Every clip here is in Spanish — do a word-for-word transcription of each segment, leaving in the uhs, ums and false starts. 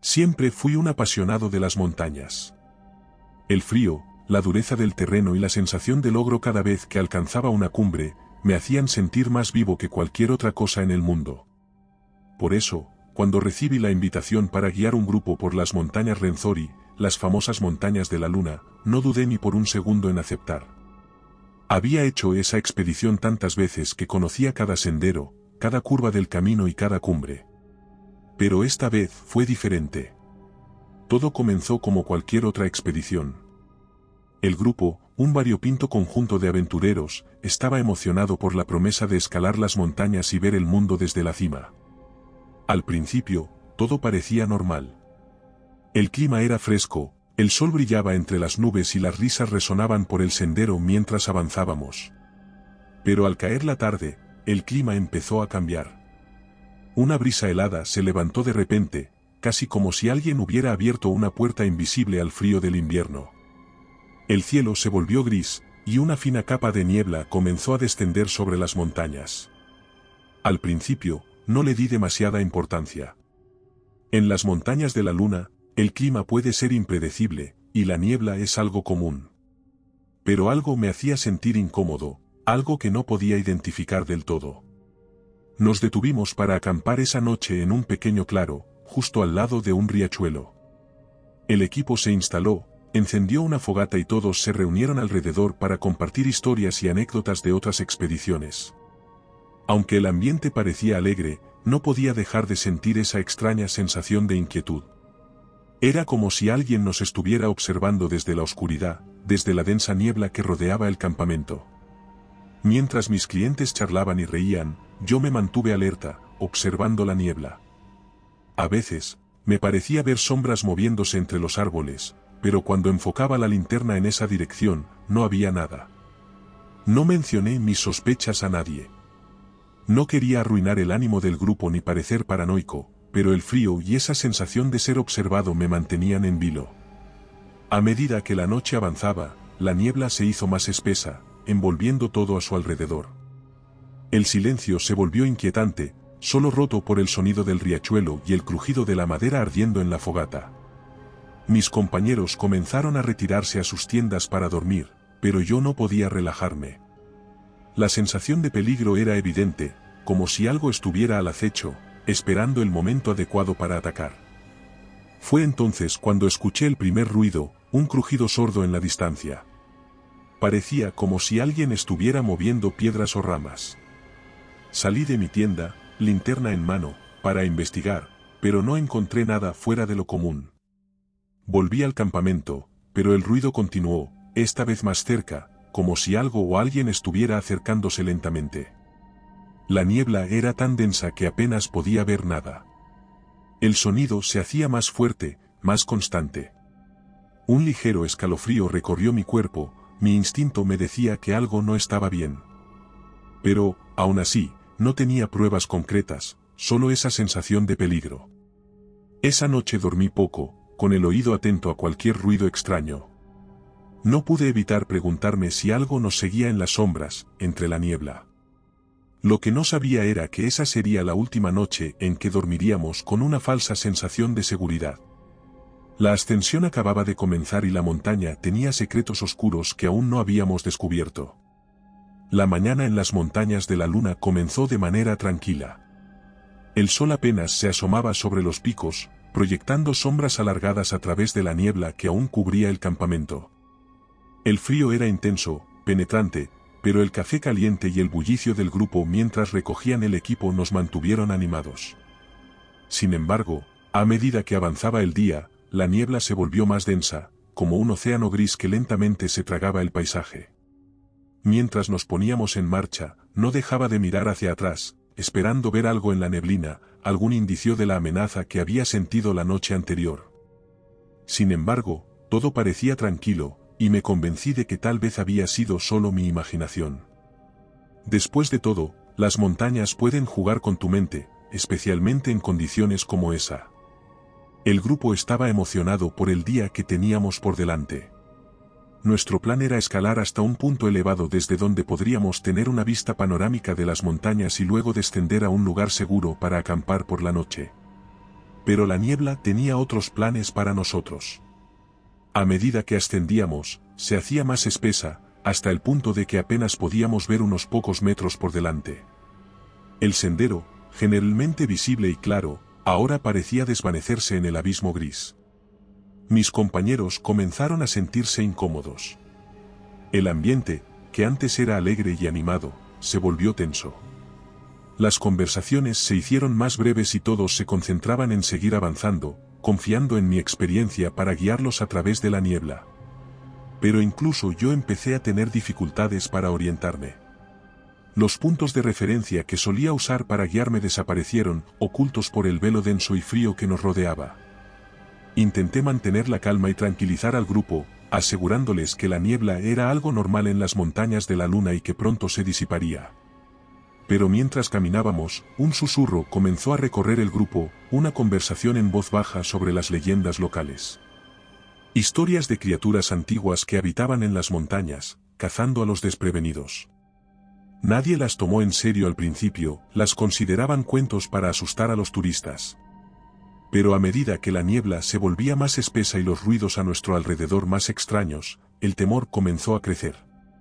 Siempre fui un apasionado de las montañas. El frío, la dureza del terreno y la sensación de logro cada vez que alcanzaba una cumbre, me hacían sentir más vivo que cualquier otra cosa en el mundo. Por eso, cuando recibí la invitación para guiar un grupo por las montañas Renzori, las famosas montañas de la luna, no dudé ni por un segundo en aceptar. Había hecho esa expedición tantas veces que conocía cada sendero, cada curva del camino y cada cumbre. Pero esta vez fue diferente. Todo comenzó como cualquier otra expedición. El grupo, un variopinto conjunto de aventureros, estaba emocionado por la promesa de escalar las montañas y ver el mundo desde la cima. Al principio, todo parecía normal. El clima era fresco, el sol brillaba entre las nubes y las risas resonaban por el sendero mientras avanzábamos. Pero al caer la tarde, el clima empezó a cambiar. Una brisa helada se levantó de repente, casi como si alguien hubiera abierto una puerta invisible al frío del invierno. El cielo se volvió gris, y una fina capa de niebla comenzó a descender sobre las montañas. Al principio, no le di demasiada importancia. En las montañas de la luna, el clima puede ser impredecible, y la niebla es algo común. Pero algo me hacía sentir incómodo, algo que no podía identificar del todo. Nos detuvimos para acampar esa noche en un pequeño claro, justo al lado de un riachuelo. El equipo se instaló, encendió una fogata y todos se reunieron alrededor para compartir historias y anécdotas de otras expediciones. Aunque el ambiente parecía alegre, no podía dejar de sentir esa extraña sensación de inquietud. Era como si alguien nos estuviera observando desde la oscuridad, desde la densa niebla que rodeaba el campamento. Mientras mis clientes charlaban y reían, yo me mantuve alerta, observando la niebla. A veces, me parecía ver sombras moviéndose entre los árboles, pero cuando enfocaba la linterna en esa dirección, no había nada. No mencioné mis sospechas a nadie. No quería arruinar el ánimo del grupo ni parecer paranoico, pero el frío y esa sensación de ser observado me mantenían en vilo. A medida que la noche avanzaba, la niebla se hizo más espesa, envolviendo todo a su alrededor. El silencio se volvió inquietante, solo roto por el sonido del riachuelo y el crujido de la madera ardiendo en la fogata. Mis compañeros comenzaron a retirarse a sus tiendas para dormir, pero yo no podía relajarme. La sensación de peligro era evidente, como si algo estuviera al acecho, esperando el momento adecuado para atacar. Fue entonces cuando escuché el primer ruido, un crujido sordo en la distancia. Parecía como si alguien estuviera moviendo piedras o ramas. Salí de mi tienda, linterna en mano, para investigar, pero no encontré nada fuera de lo común. Volví al campamento, pero el ruido continuó, esta vez más cerca, como si algo o alguien estuviera acercándose lentamente. La niebla era tan densa que apenas podía ver nada. El sonido se hacía más fuerte, más constante. Un ligero escalofrío recorrió mi cuerpo, mi instinto me decía que algo no estaba bien. Pero, aún así, no tenía pruebas concretas, solo esa sensación de peligro. Esa noche dormí poco, con el oído atento a cualquier ruido extraño. No pude evitar preguntarme si algo nos seguía en las sombras, entre la niebla. Lo que no sabía era que esa sería la última noche en que dormiríamos con una falsa sensación de seguridad. La ascensión acababa de comenzar y la montaña tenía secretos oscuros que aún no habíamos descubierto. La mañana en las montañas de la luna comenzó de manera tranquila. El sol apenas se asomaba sobre los picos, proyectando sombras alargadas a través de la niebla que aún cubría el campamento. El frío era intenso, penetrante, pero el café caliente y el bullicio del grupo mientras recogían el equipo nos mantuvieron animados. Sin embargo, a medida que avanzaba el día, la niebla se volvió más densa, como un océano gris que lentamente se tragaba el paisaje. Mientras nos poníamos en marcha, no dejaba de mirar hacia atrás, esperando ver algo en la neblina, algún indicio de la amenaza que había sentido la noche anterior. Sin embargo, todo parecía tranquilo, y me convencí de que tal vez había sido solo mi imaginación. Después de todo, las montañas pueden jugar con tu mente, especialmente en condiciones como esa. El grupo estaba emocionado por el día que teníamos por delante. Nuestro plan era escalar hasta un punto elevado desde donde podríamos tener una vista panorámica de las montañas y luego descender a un lugar seguro para acampar por la noche. Pero la niebla tenía otros planes para nosotros. A medida que ascendíamos, se hacía más espesa, hasta el punto de que apenas podíamos ver unos pocos metros por delante. El sendero, generalmente visible y claro, ahora parecía desvanecerse en el abismo gris. Mis compañeros comenzaron a sentirse incómodos. El ambiente, que antes era alegre y animado, se volvió tenso. Las conversaciones se hicieron más breves y todos se concentraban en seguir avanzando, confiando en mi experiencia para guiarlos a través de la niebla. Pero incluso yo empecé a tener dificultades para orientarme. Los puntos de referencia que solía usar para guiarme desaparecieron, ocultos por el velo denso y frío que nos rodeaba. Intenté mantener la calma y tranquilizar al grupo, asegurándoles que la niebla era algo normal en las montañas de la luna y que pronto se disiparía. Pero mientras caminábamos, un susurro comenzó a recorrer el grupo, una conversación en voz baja sobre las leyendas locales. Historias de criaturas antiguas que habitaban en las montañas, cazando a los desprevenidos. Nadie las tomó en serio al principio, las consideraban cuentos para asustar a los turistas. Pero a medida que la niebla se volvía más espesa y los ruidos a nuestro alrededor más extraños, el temor comenzó a crecer.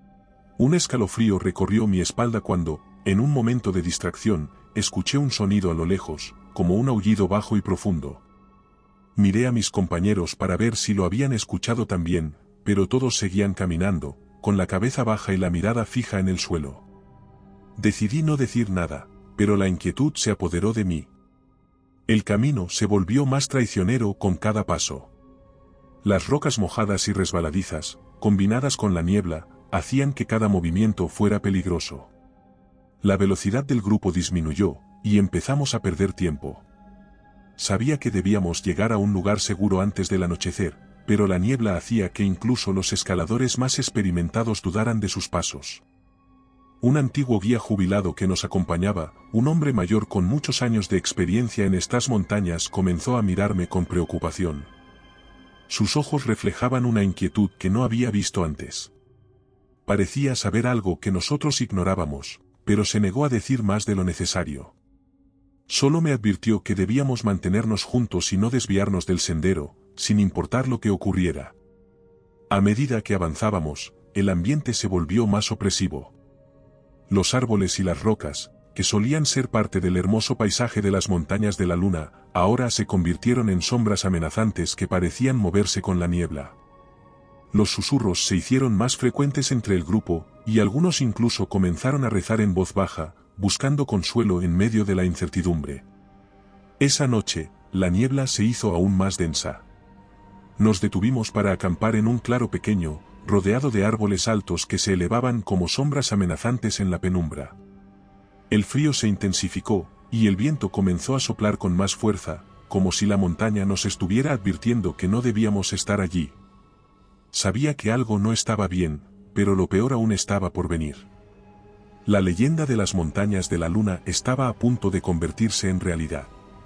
Un escalofrío recorrió mi espalda cuando, en un momento de distracción, escuché un sonido a lo lejos, como un aullido bajo y profundo. Miré a mis compañeros para ver si lo habían escuchado también, pero todos seguían caminando, con la cabeza baja y la mirada fija en el suelo. Decidí no decir nada, pero la inquietud se apoderó de mí. El camino se volvió más traicionero con cada paso. Las rocas mojadas y resbaladizas, combinadas con la niebla, hacían que cada movimiento fuera peligroso. La velocidad del grupo disminuyó, y empezamos a perder tiempo. Sabía que debíamos llegar a un lugar seguro antes del anochecer, pero la niebla hacía que incluso los escaladores más experimentados dudaran de sus pasos. Un antiguo guía jubilado que nos acompañaba, un hombre mayor con muchos años de experiencia en estas montañas, comenzó a mirarme con preocupación. Sus ojos reflejaban una inquietud que no había visto antes. Parecía saber algo que nosotros ignorábamos, pero se negó a decir más de lo necesario. Solo me advirtió que debíamos mantenernos juntos y no desviarnos del sendero, sin importar lo que ocurriera. A medida que avanzábamos, el ambiente se volvió más opresivo. Los árboles y las rocas, que solían ser parte del hermoso paisaje de las montañas de la luna, ahora se convirtieron en sombras amenazantes que parecían moverse con la niebla. Los susurros se hicieron más frecuentes entre el grupo, y algunos incluso comenzaron a rezar en voz baja, buscando consuelo en medio de la incertidumbre. Esa noche, la niebla se hizo aún más densa. Nos detuvimos para acampar en un claro pequeño, rodeado de árboles altos que se elevaban como sombras amenazantes en la penumbra. El frío se intensificó, y el viento comenzó a soplar con más fuerza, como si la montaña nos estuviera advirtiendo que no debíamos estar allí. Sabía que algo no estaba bien, pero lo peor aún estaba por venir. La leyenda de las montañas de la luna estaba a punto de convertirse en realidad.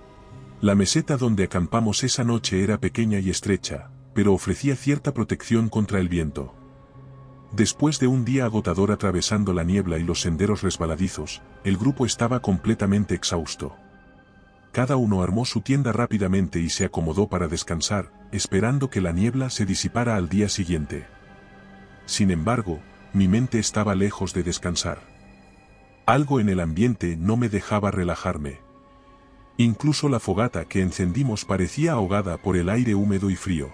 La meseta donde acampamos esa noche era pequeña y estrecha, pero ofrecía cierta protección contra el viento. Después de un día agotador atravesando la niebla y los senderos resbaladizos, el grupo estaba completamente exhausto. Cada uno armó su tienda rápidamente y se acomodó para descansar, esperando que la niebla se disipara al día siguiente. Sin embargo, mi mente estaba lejos de descansar. Algo en el ambiente no me dejaba relajarme. Incluso la fogata que encendimos parecía ahogada por el aire húmedo y frío.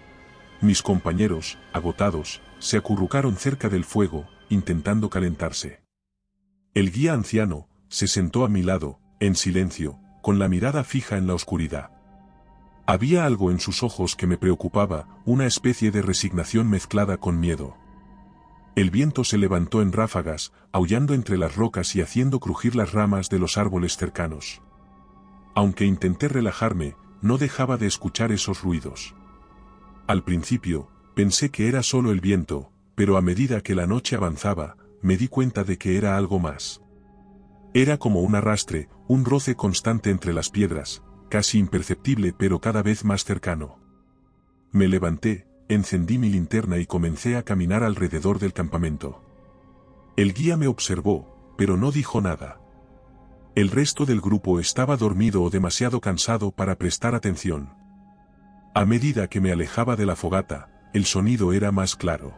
Mis compañeros, agotados, se acurrucaron cerca del fuego, intentando calentarse. El guía anciano se sentó a mi lado, en silencio, con la mirada fija en la oscuridad. Había algo en sus ojos que me preocupaba, una especie de resignación mezclada con miedo. El viento se levantó en ráfagas, aullando entre las rocas y haciendo crujir las ramas de los árboles cercanos. Aunque intenté relajarme, no dejaba de escuchar esos ruidos. Al principio, pensé que era solo el viento, pero a medida que la noche avanzaba, me di cuenta de que era algo más. Era como un arrastre, un roce constante entre las piedras, casi imperceptible pero cada vez más cercano. Me levanté, encendí mi linterna y comencé a caminar alrededor del campamento. El guía me observó, pero no dijo nada. El resto del grupo estaba dormido o demasiado cansado para prestar atención. A medida que me alejaba de la fogata, el sonido era más claro.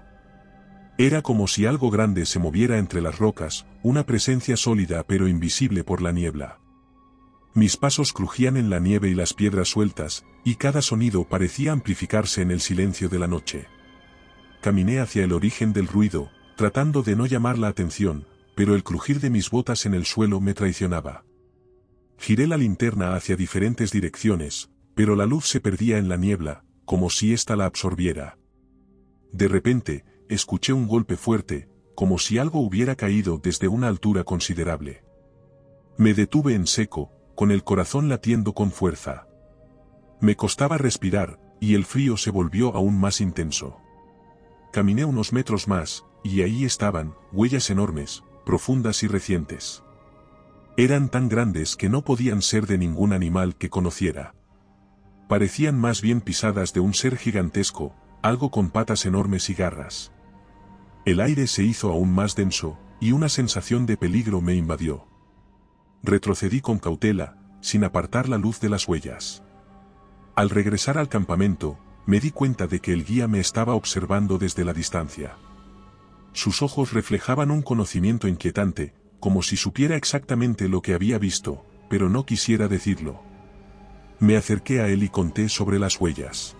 Era como si algo grande se moviera entre las rocas, una presencia sólida pero invisible por la niebla. Mis pasos crujían en la nieve y las piedras sueltas, y cada sonido parecía amplificarse en el silencio de la noche. Caminé hacia el origen del ruido, tratando de no llamar la atención, pero el crujir de mis botas en el suelo me traicionaba. Giré la linterna hacia diferentes direcciones, pero la luz se perdía en la niebla, como si ésta la absorbiera. De repente, escuché un golpe fuerte, como si algo hubiera caído desde una altura considerable. Me detuve en seco, con el corazón latiendo con fuerza. Me costaba respirar, y el frío se volvió aún más intenso. Caminé unos metros más, y ahí estaban, huellas enormes, profundas y recientes. Eran tan grandes que no podían ser de ningún animal que conociera. Parecían más bien pisadas de un ser gigantesco, algo con patas enormes y garras. El aire se hizo aún más denso, y una sensación de peligro me invadió. Retrocedí con cautela, sin apartar la luz de las huellas. Al regresar al campamento, me di cuenta de que el guía me estaba observando desde la distancia. Sus ojos reflejaban un conocimiento inquietante, como si supiera exactamente lo que había visto, pero no quisiera decirlo. Me acerqué a él y conté sobre las huellas.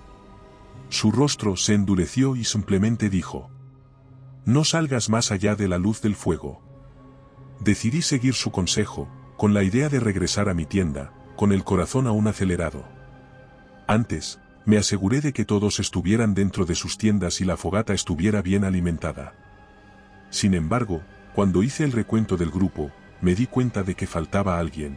Su rostro se endureció y simplemente dijo: «No salgas más allá de la luz del fuego». Decidí seguir su consejo, con la idea de regresar a mi tienda, con el corazón aún acelerado. Antes, me aseguré de que todos estuvieran dentro de sus tiendas y la fogata estuviera bien alimentada. Sin embargo, cuando hice el recuento del grupo, me di cuenta de que faltaba alguien.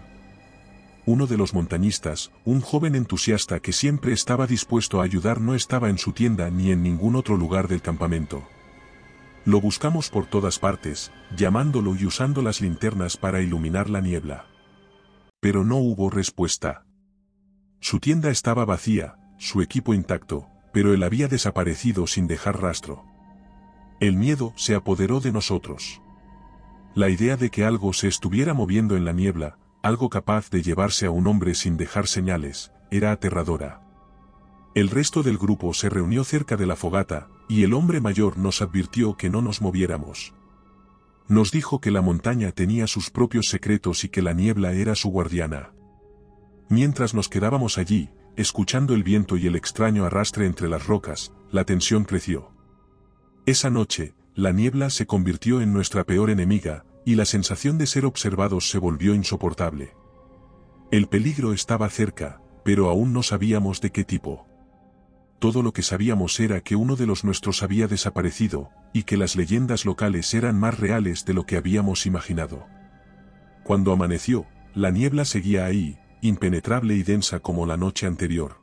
Uno de los montañistas, un joven entusiasta que siempre estaba dispuesto a ayudar, no estaba en su tienda ni en ningún otro lugar del campamento. Lo buscamos por todas partes, llamándolo y usando las linternas para iluminar la niebla. Pero no hubo respuesta. Su tienda estaba vacía, su equipo intacto, pero él había desaparecido sin dejar rastro. El miedo se apoderó de nosotros. La idea de que algo se estuviera moviendo en la niebla, algo capaz de llevarse a un hombre sin dejar señales, era aterradora. El resto del grupo se reunió cerca de la fogata, y el hombre mayor nos advirtió que no nos moviéramos. Nos dijo que la montaña tenía sus propios secretos y que la niebla era su guardiana. Mientras nos quedábamos allí, escuchando el viento y el extraño arrastre entre las rocas, la tensión creció. Esa noche, la niebla se convirtió en nuestra peor enemiga, y la sensación de ser observados se volvió insoportable. El peligro estaba cerca, pero aún no sabíamos de qué tipo. Todo lo que sabíamos era que uno de los nuestros había desaparecido, y que las leyendas locales eran más reales de lo que habíamos imaginado. Cuando amaneció, la niebla seguía ahí, impenetrable y densa como la noche anterior.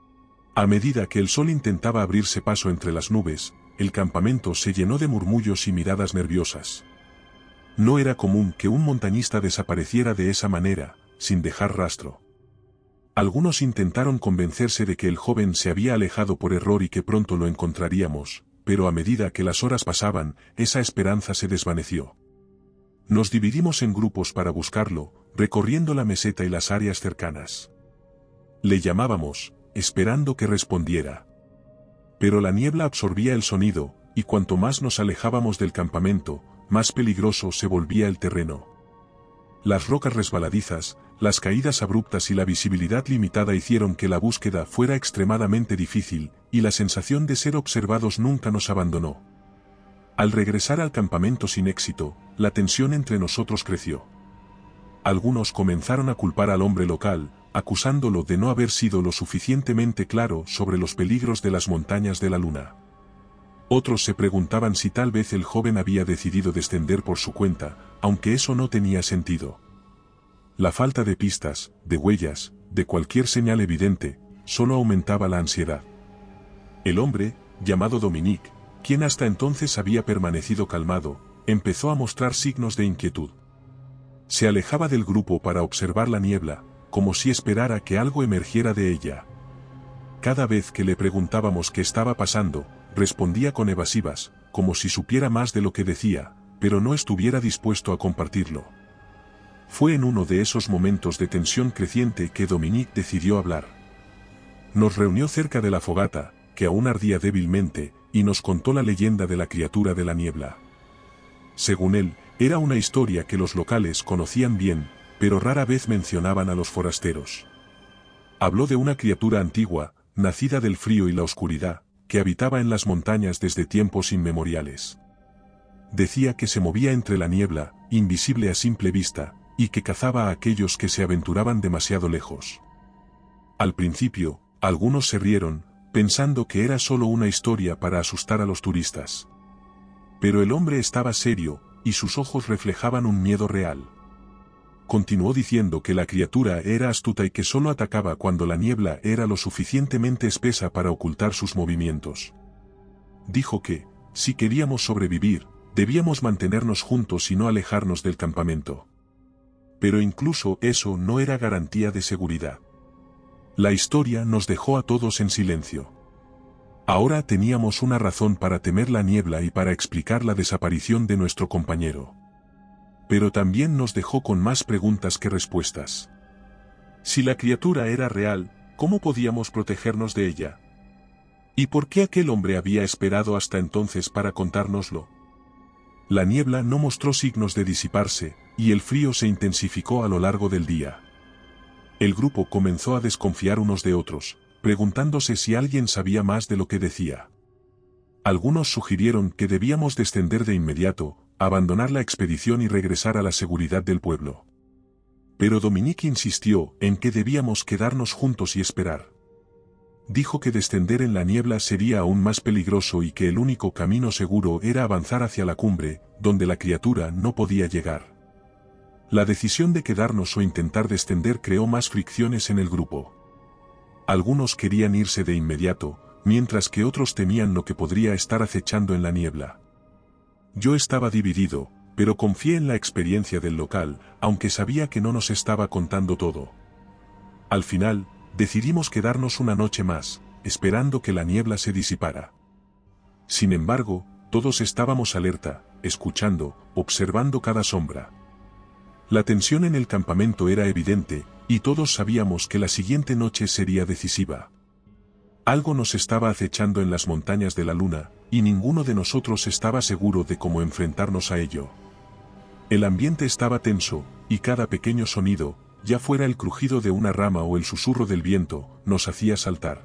A medida que el sol intentaba abrirse paso entre las nubes, el campamento se llenó de murmullos y miradas nerviosas. No era común que un montañista desapareciera de esa manera, sin dejar rastro. Algunos intentaron convencerse de que el joven se había alejado por error y que pronto lo encontraríamos, pero a medida que las horas pasaban, esa esperanza se desvaneció. Nos dividimos en grupos para buscarlo, recorriendo la meseta y las áreas cercanas. Le llamábamos, esperando que respondiera. Pero la niebla absorbía el sonido, y cuanto más nos alejábamos del campamento, más peligroso se volvía el terreno. Las rocas resbaladizas, las caídas abruptas y la visibilidad limitada hicieron que la búsqueda fuera extremadamente difícil, y la sensación de ser observados nunca nos abandonó. Al regresar al campamento sin éxito, la tensión entre nosotros creció. Algunos comenzaron a culpar al hombre local, acusándolo de no haber sido lo suficientemente claro sobre los peligros de las montañas de la luna. Otros se preguntaban si tal vez el joven había decidido descender por su cuenta, aunque eso no tenía sentido. La falta de pistas, de huellas, de cualquier señal evidente, solo aumentaba la ansiedad. El hombre, llamado Dominique, quien hasta entonces había permanecido calmado, empezó a mostrar signos de inquietud. Se alejaba del grupo para observar la niebla, como si esperara que algo emergiera de ella. Cada vez que le preguntábamos qué estaba pasando, respondía con evasivas, como si supiera más de lo que decía, pero no estuviera dispuesto a compartirlo. Fue en uno de esos momentos de tensión creciente que Dominique decidió hablar. Nos reunió cerca de la fogata, que aún ardía débilmente, y nos contó la leyenda de la criatura de la niebla. Según él, era una historia que los locales conocían bien, pero rara vez mencionaban a los forasteros. Habló de una criatura antigua, nacida del frío y la oscuridad, que habitaba en las montañas desde tiempos inmemoriales. Decía que se movía entre la niebla, invisible a simple vista, y que cazaba a aquellos que se aventuraban demasiado lejos. Al principio, algunos se rieron, pensando que era solo una historia para asustar a los turistas. Pero el hombre estaba serio, y sus ojos reflejaban un miedo real. Continuó diciendo que la criatura era astuta y que solo atacaba cuando la niebla era lo suficientemente espesa para ocultar sus movimientos. Dijo que, si queríamos sobrevivir, debíamos mantenernos juntos y no alejarnos del campamento. Pero incluso eso no era garantía de seguridad. La historia nos dejó a todos en silencio. Ahora teníamos una razón para temer la niebla y para explicar la desaparición de nuestro compañero. Pero también nos dejó con más preguntas que respuestas. Si la criatura era real, ¿cómo podíamos protegernos de ella? ¿Y por qué aquel hombre había esperado hasta entonces para contárnoslo? La niebla no mostró signos de disiparse, y el frío se intensificó a lo largo del día. El grupo comenzó a desconfiar unos de otros, preguntándose si alguien sabía más de lo que decía. Algunos sugirieron que debíamos descender de inmediato, abandonar la expedición y regresar a la seguridad del pueblo. Pero Dominique insistió en que debíamos quedarnos juntos y esperar. Dijo que descender en la niebla sería aún más peligroso y que el único camino seguro era avanzar hacia la cumbre, donde la criatura no podía llegar. La decisión de quedarnos o intentar descender creó más fricciones en el grupo. Algunos querían irse de inmediato, mientras que otros temían lo que podría estar acechando en la niebla. Yo estaba dividido, pero confié en la experiencia del local, aunque sabía que no nos estaba contando todo. Al final, decidimos quedarnos una noche más, esperando que la niebla se disipara. Sin embargo, todos estábamos alerta, escuchando, observando cada sombra. La tensión en el campamento era evidente, y todos sabíamos que la siguiente noche sería decisiva. Algo nos estaba acechando en las montañas de la luna, y ninguno de nosotros estaba seguro de cómo enfrentarnos a ello. El ambiente estaba tenso, y cada pequeño sonido, ya fuera el crujido de una rama o el susurro del viento, nos hacía saltar.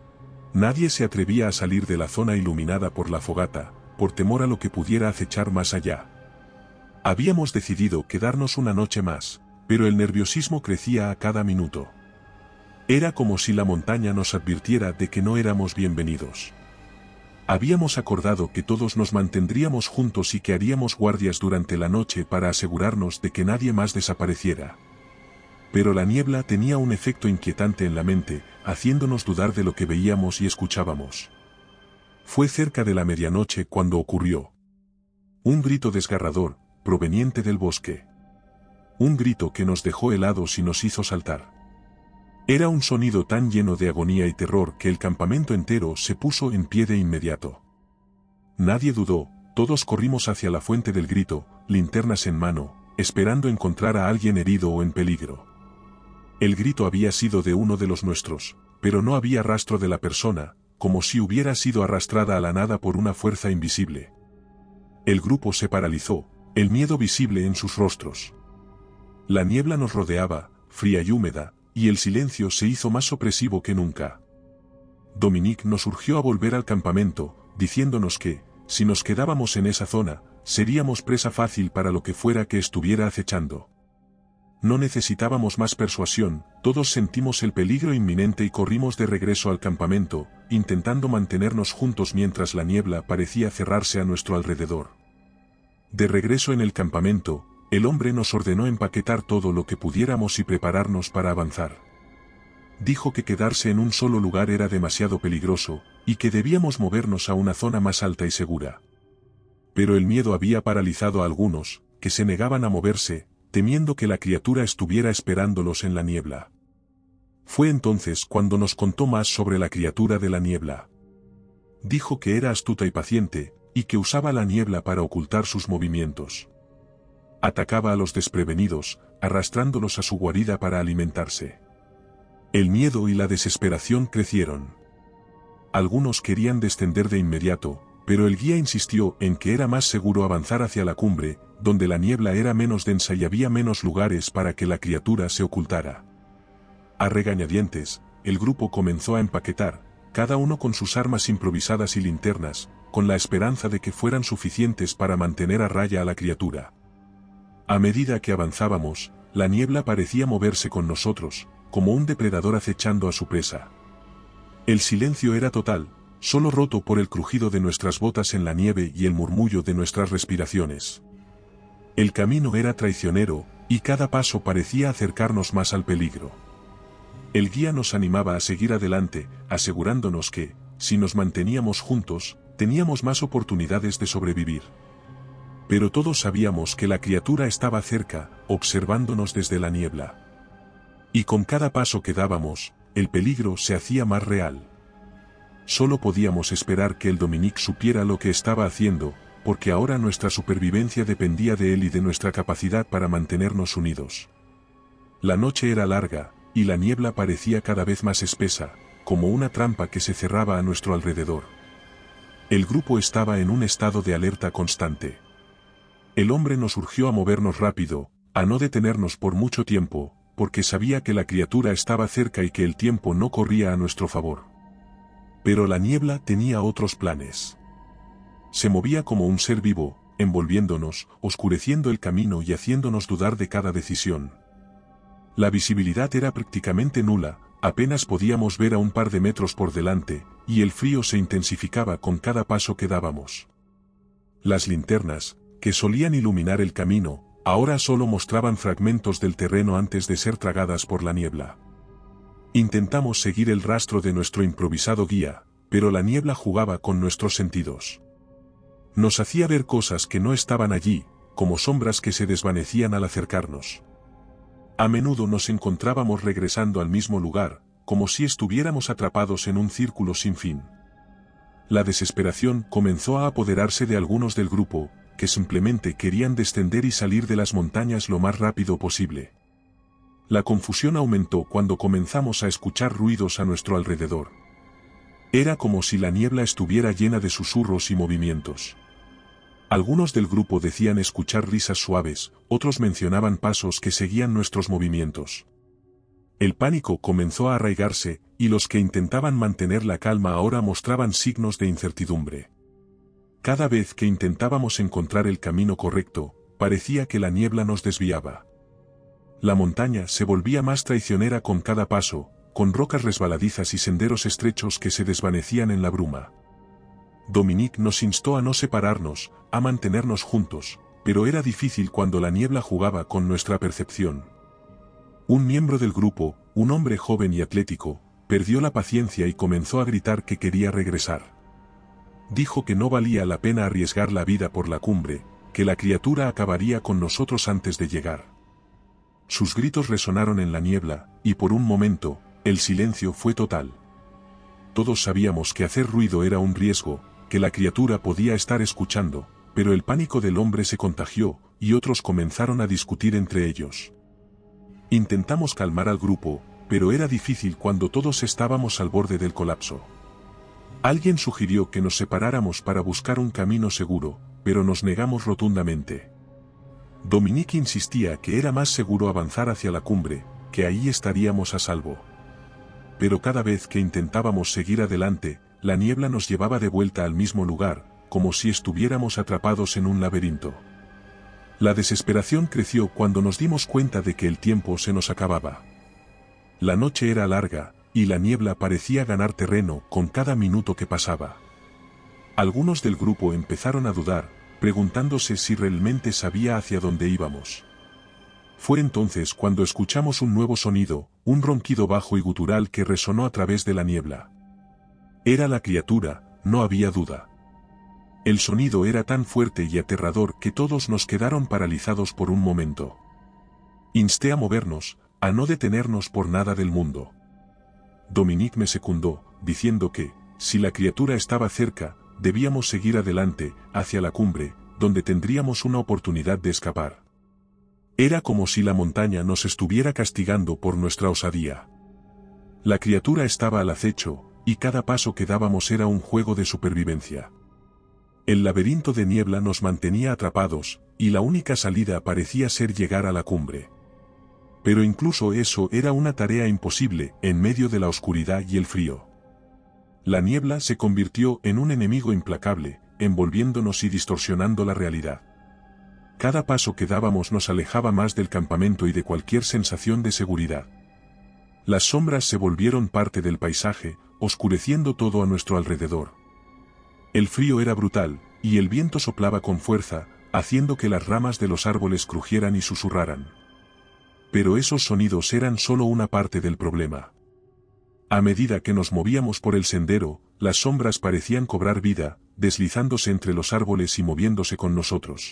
Nadie se atrevía a salir de la zona iluminada por la fogata, por temor a lo que pudiera acechar más allá. Habíamos decidido quedarnos una noche más, pero el nerviosismo crecía a cada minuto. Era como si la montaña nos advirtiera de que no éramos bienvenidos. Habíamos acordado que todos nos mantendríamos juntos y que haríamos guardias durante la noche para asegurarnos de que nadie más desapareciera. Pero la niebla tenía un efecto inquietante en la mente, haciéndonos dudar de lo que veíamos y escuchábamos. Fue cerca de la medianoche cuando ocurrió. Un grito desgarrador, proveniente del bosque. Un grito que nos dejó helados y nos hizo saltar. Era un sonido tan lleno de agonía y terror que el campamento entero se puso en pie de inmediato. Nadie dudó, todos corrimos hacia la fuente del grito, linternas en mano, esperando encontrar a alguien herido o en peligro. El grito había sido de uno de los nuestros, pero no había rastro de la persona, como si hubiera sido arrastrada a la nada por una fuerza invisible. El grupo se paralizó, el miedo visible en sus rostros. La niebla nos rodeaba, fría y húmeda, y el silencio se hizo más opresivo que nunca. Dominique nos urgió a volver al campamento, diciéndonos que, si nos quedábamos en esa zona, seríamos presa fácil para lo que fuera que estuviera acechando. No necesitábamos más persuasión, todos sentimos el peligro inminente y corrimos de regreso al campamento, intentando mantenernos juntos mientras la niebla parecía cerrarse a nuestro alrededor. De regreso en el campamento, el hombre nos ordenó empaquetar todo lo que pudiéramos y prepararnos para avanzar. Dijo que quedarse en un solo lugar era demasiado peligroso, y que debíamos movernos a una zona más alta y segura. Pero el miedo había paralizado a algunos, que se negaban a moverse, temiendo que la criatura estuviera esperándolos en la niebla. Fue entonces cuando nos contó más sobre la criatura de la niebla. Dijo que era astuta y paciente, y que usaba la niebla para ocultar sus movimientos. Atacaba a los desprevenidos, arrastrándolos a su guarida para alimentarse. El miedo y la desesperación crecieron. Algunos querían descender de inmediato, pero el guía insistió en que era más seguro avanzar hacia la cumbre, donde la niebla era menos densa y había menos lugares para que la criatura se ocultara. A regañadientes, el grupo comenzó a empaquetar, cada uno con sus armas improvisadas y linternas, con la esperanza de que fueran suficientes para mantener a raya a la criatura. A medida que avanzábamos, la niebla parecía moverse con nosotros, como un depredador acechando a su presa. El silencio era total, solo roto por el crujido de nuestras botas en la nieve y el murmullo de nuestras respiraciones. El camino era traicionero, y cada paso parecía acercarnos más al peligro. El guía nos animaba a seguir adelante, asegurándonos que, si nos manteníamos juntos, teníamos más oportunidades de sobrevivir. Pero todos sabíamos que la criatura estaba cerca, observándonos desde la niebla. Y con cada paso que dábamos, el peligro se hacía más real. Solo podíamos esperar que el Dominique supiera lo que estaba haciendo, porque ahora nuestra supervivencia dependía de él y de nuestra capacidad para mantenernos unidos. La noche era larga, y la niebla parecía cada vez más espesa, como una trampa que se cerraba a nuestro alrededor. El grupo estaba en un estado de alerta constante. El hombre nos urgió a movernos rápido, a no detenernos por mucho tiempo, porque sabía que la criatura estaba cerca y que el tiempo no corría a nuestro favor. Pero la niebla tenía otros planes. Se movía como un ser vivo, envolviéndonos, oscureciendo el camino y haciéndonos dudar de cada decisión. La visibilidad era prácticamente nula, apenas podíamos ver a un par de metros por delante, y el frío se intensificaba con cada paso que dábamos. Las linternas, que solían iluminar el camino, ahora solo mostraban fragmentos del terreno antes de ser tragadas por la niebla. Intentamos seguir el rastro de nuestro improvisado guía, pero la niebla jugaba con nuestros sentidos. Nos hacía ver cosas que no estaban allí, como sombras que se desvanecían al acercarnos. A menudo nos encontrábamos regresando al mismo lugar, como si estuviéramos atrapados en un círculo sin fin. La desesperación comenzó a apoderarse de algunos del grupo, que simplemente querían descender y salir de las montañas lo más rápido posible. La confusión aumentó cuando comenzamos a escuchar ruidos a nuestro alrededor. Era como si la niebla estuviera llena de susurros y movimientos. Algunos del grupo decían escuchar risas suaves, otros mencionaban pasos que seguían nuestros movimientos. El pánico comenzó a arraigarse, y los que intentaban mantener la calma ahora mostraban signos de incertidumbre. Cada vez que intentábamos encontrar el camino correcto, parecía que la niebla nos desviaba. La montaña se volvía más traicionera con cada paso, con rocas resbaladizas y senderos estrechos que se desvanecían en la bruma. Dominique nos instó a no separarnos, a mantenernos juntos, pero era difícil cuando la niebla jugaba con nuestra percepción. Un miembro del grupo, un hombre joven y atlético, perdió la paciencia y comenzó a gritar que quería regresar. Dijo que no valía la pena arriesgar la vida por la cumbre, que la criatura acabaría con nosotros antes de llegar. Sus gritos resonaron en la niebla, y por un momento, el silencio fue total. Todos sabíamos que hacer ruido era un riesgo, que la criatura podía estar escuchando, pero el pánico del hombre se contagió, y otros comenzaron a discutir entre ellos. Intentamos calmar al grupo, pero era difícil cuando todos estábamos al borde del colapso. Alguien sugirió que nos separáramos para buscar un camino seguro, pero nos negamos rotundamente. Dominique insistía que era más seguro avanzar hacia la cumbre, que ahí estaríamos a salvo. Pero cada vez que intentábamos seguir adelante, la niebla nos llevaba de vuelta al mismo lugar, como si estuviéramos atrapados en un laberinto. La desesperación creció cuando nos dimos cuenta de que el tiempo se nos acababa. La noche era larga, y la niebla parecía ganar terreno con cada minuto que pasaba. Algunos del grupo empezaron a dudar, preguntándose si realmente sabía hacia dónde íbamos. Fue entonces cuando escuchamos un nuevo sonido, un ronquido bajo y gutural que resonó a través de la niebla. Era la criatura, no había duda. El sonido era tan fuerte y aterrador que todos nos quedaron paralizados por un momento. Insté a movernos, a no detenernos por nada del mundo. Dominique me secundó, diciendo que, si la criatura estaba cerca, debíamos seguir adelante, hacia la cumbre, donde tendríamos una oportunidad de escapar. Era como si la montaña nos estuviera castigando por nuestra osadía. La criatura estaba al acecho, y cada paso que dábamos era un juego de supervivencia. El laberinto de niebla nos mantenía atrapados, y la única salida parecía ser llegar a la cumbre. Pero incluso eso era una tarea imposible en medio de la oscuridad y el frío. La niebla se convirtió en un enemigo implacable, envolviéndonos y distorsionando la realidad. Cada paso que dábamos nos alejaba más del campamento y de cualquier sensación de seguridad. Las sombras se volvieron parte del paisaje, oscureciendo todo a nuestro alrededor. El frío era brutal, y el viento soplaba con fuerza, haciendo que las ramas de los árboles crujieran y susurraran. Pero esos sonidos eran solo una parte del problema. A medida que nos movíamos por el sendero, las sombras parecían cobrar vida, deslizándose entre los árboles y moviéndose con nosotros.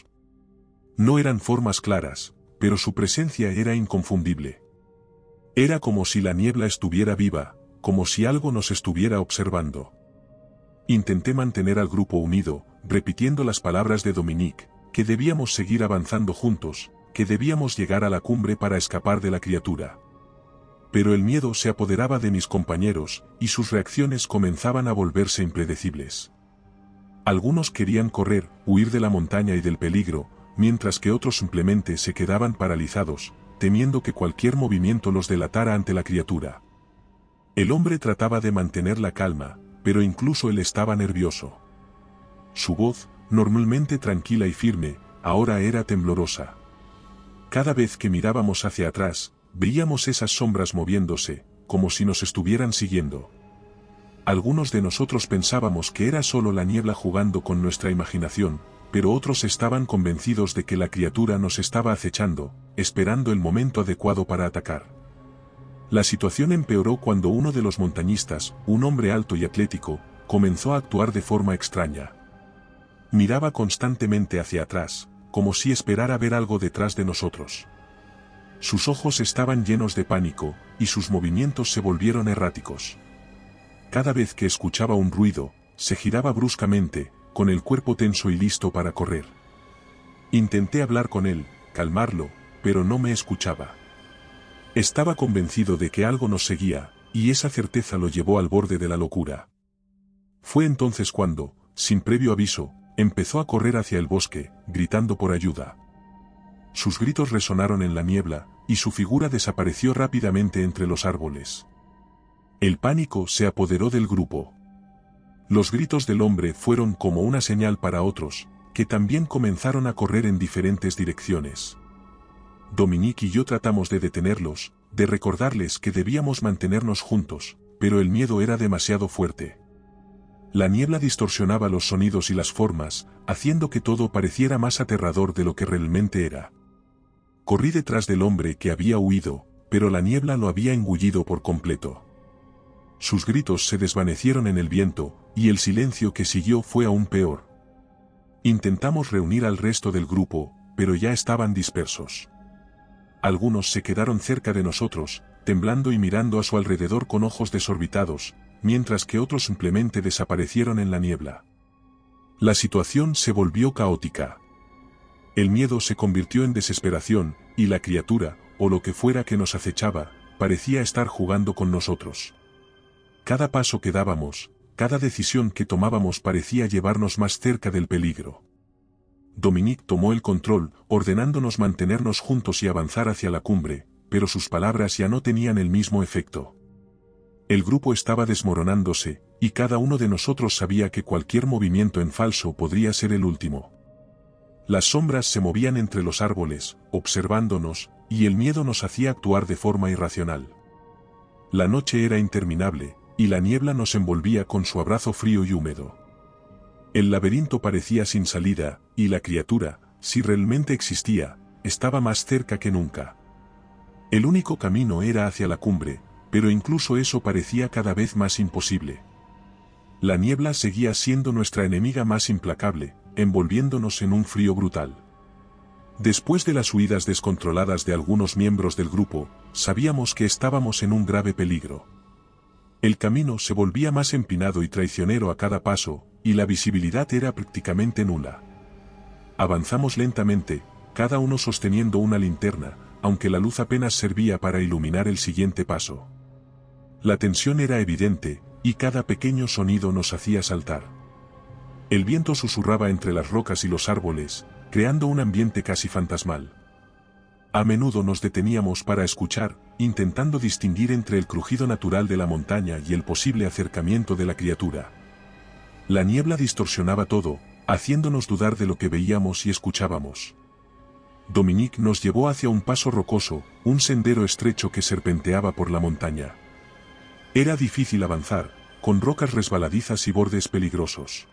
No eran formas claras, pero su presencia era inconfundible. Era como si la niebla estuviera viva, como si algo nos estuviera observando. Intenté mantener al grupo unido, repitiendo las palabras de Dominique, que debíamos seguir avanzando juntos, que debíamos llegar a la cumbre para escapar de la criatura. Pero el miedo se apoderaba de mis compañeros, y sus reacciones comenzaban a volverse impredecibles. Algunos querían correr, huir de la montaña y del peligro, mientras que otros simplemente se quedaban paralizados, temiendo que cualquier movimiento los delatara ante la criatura. El hombre trataba de mantener la calma, pero incluso él estaba nervioso. Su voz, normalmente tranquila y firme, ahora era temblorosa. Cada vez que mirábamos hacia atrás, veíamos esas sombras moviéndose, como si nos estuvieran siguiendo. Algunos de nosotros pensábamos que era solo la niebla jugando con nuestra imaginación, pero otros estaban convencidos de que la criatura nos estaba acechando, esperando el momento adecuado para atacar. La situación empeoró cuando uno de los montañistas, un hombre alto y atlético, comenzó a actuar de forma extraña. Miraba constantemente hacia atrás, como si esperara ver algo detrás de nosotros. Sus ojos estaban llenos de pánico, y sus movimientos se volvieron erráticos. Cada vez que escuchaba un ruido, se giraba bruscamente, con el cuerpo tenso y listo para correr. Intenté hablar con él, calmarlo, pero no me escuchaba. Estaba convencido de que algo nos seguía, y esa certeza lo llevó al borde de la locura. Fue entonces cuando, sin previo aviso, empezó a correr hacia el bosque, gritando por ayuda. Sus gritos resonaron en la niebla, y su figura desapareció rápidamente entre los árboles. El pánico se apoderó del grupo. Los gritos del hombre fueron como una señal para otros, que también comenzaron a correr en diferentes direcciones. Dominique y yo tratamos de detenerlos, de recordarles que debíamos mantenernos juntos, pero el miedo era demasiado fuerte. La niebla distorsionaba los sonidos y las formas, haciendo que todo pareciera más aterrador de lo que realmente era. Corrí detrás del hombre que había huido, pero la niebla lo había engullido por completo. Sus gritos se desvanecieron en el viento, y el silencio que siguió fue aún peor. Intentamos reunir al resto del grupo, pero ya estaban dispersos. Algunos se quedaron cerca de nosotros, temblando y mirando a su alrededor con ojos desorbitados, mientras que otros simplemente desaparecieron en la niebla. La situación se volvió caótica. El miedo se convirtió en desesperación, y la criatura, o lo que fuera que nos acechaba, parecía estar jugando con nosotros. Cada paso que dábamos, cada decisión que tomábamos parecía llevarnos más cerca del peligro. Dominique tomó el control, ordenándonos mantenernos juntos y avanzar hacia la cumbre, pero sus palabras ya no tenían el mismo efecto. El grupo estaba desmoronándose, y cada uno de nosotros sabía que cualquier movimiento en falso podría ser el último. Las sombras se movían entre los árboles, observándonos, y el miedo nos hacía actuar de forma irracional. La noche era interminable, y la niebla nos envolvía con su abrazo frío y húmedo. El laberinto parecía sin salida, y la criatura, si realmente existía, estaba más cerca que nunca. El único camino era hacia la cumbre, pero incluso eso parecía cada vez más imposible. La niebla seguía siendo nuestra enemiga más implacable, envolviéndonos en un frío brutal. Después de las huidas descontroladas de algunos miembros del grupo, sabíamos que estábamos en un grave peligro. El camino se volvía más empinado y traicionero a cada paso, y la visibilidad era prácticamente nula. Avanzamos lentamente, cada uno sosteniendo una linterna, aunque la luz apenas servía para iluminar el siguiente paso. La tensión era evidente, y cada pequeño sonido nos hacía saltar. El viento susurraba entre las rocas y los árboles, creando un ambiente casi fantasmal. A menudo nos deteníamos para escuchar, intentando distinguir entre el crujido natural de la montaña y el posible acercamiento de la criatura. La niebla distorsionaba todo, haciéndonos dudar de lo que veíamos y escuchábamos. Dominique nos llevó hacia un paso rocoso, un sendero estrecho que serpenteaba por la montaña. Era difícil avanzar, con rocas resbaladizas y bordes peligrosos.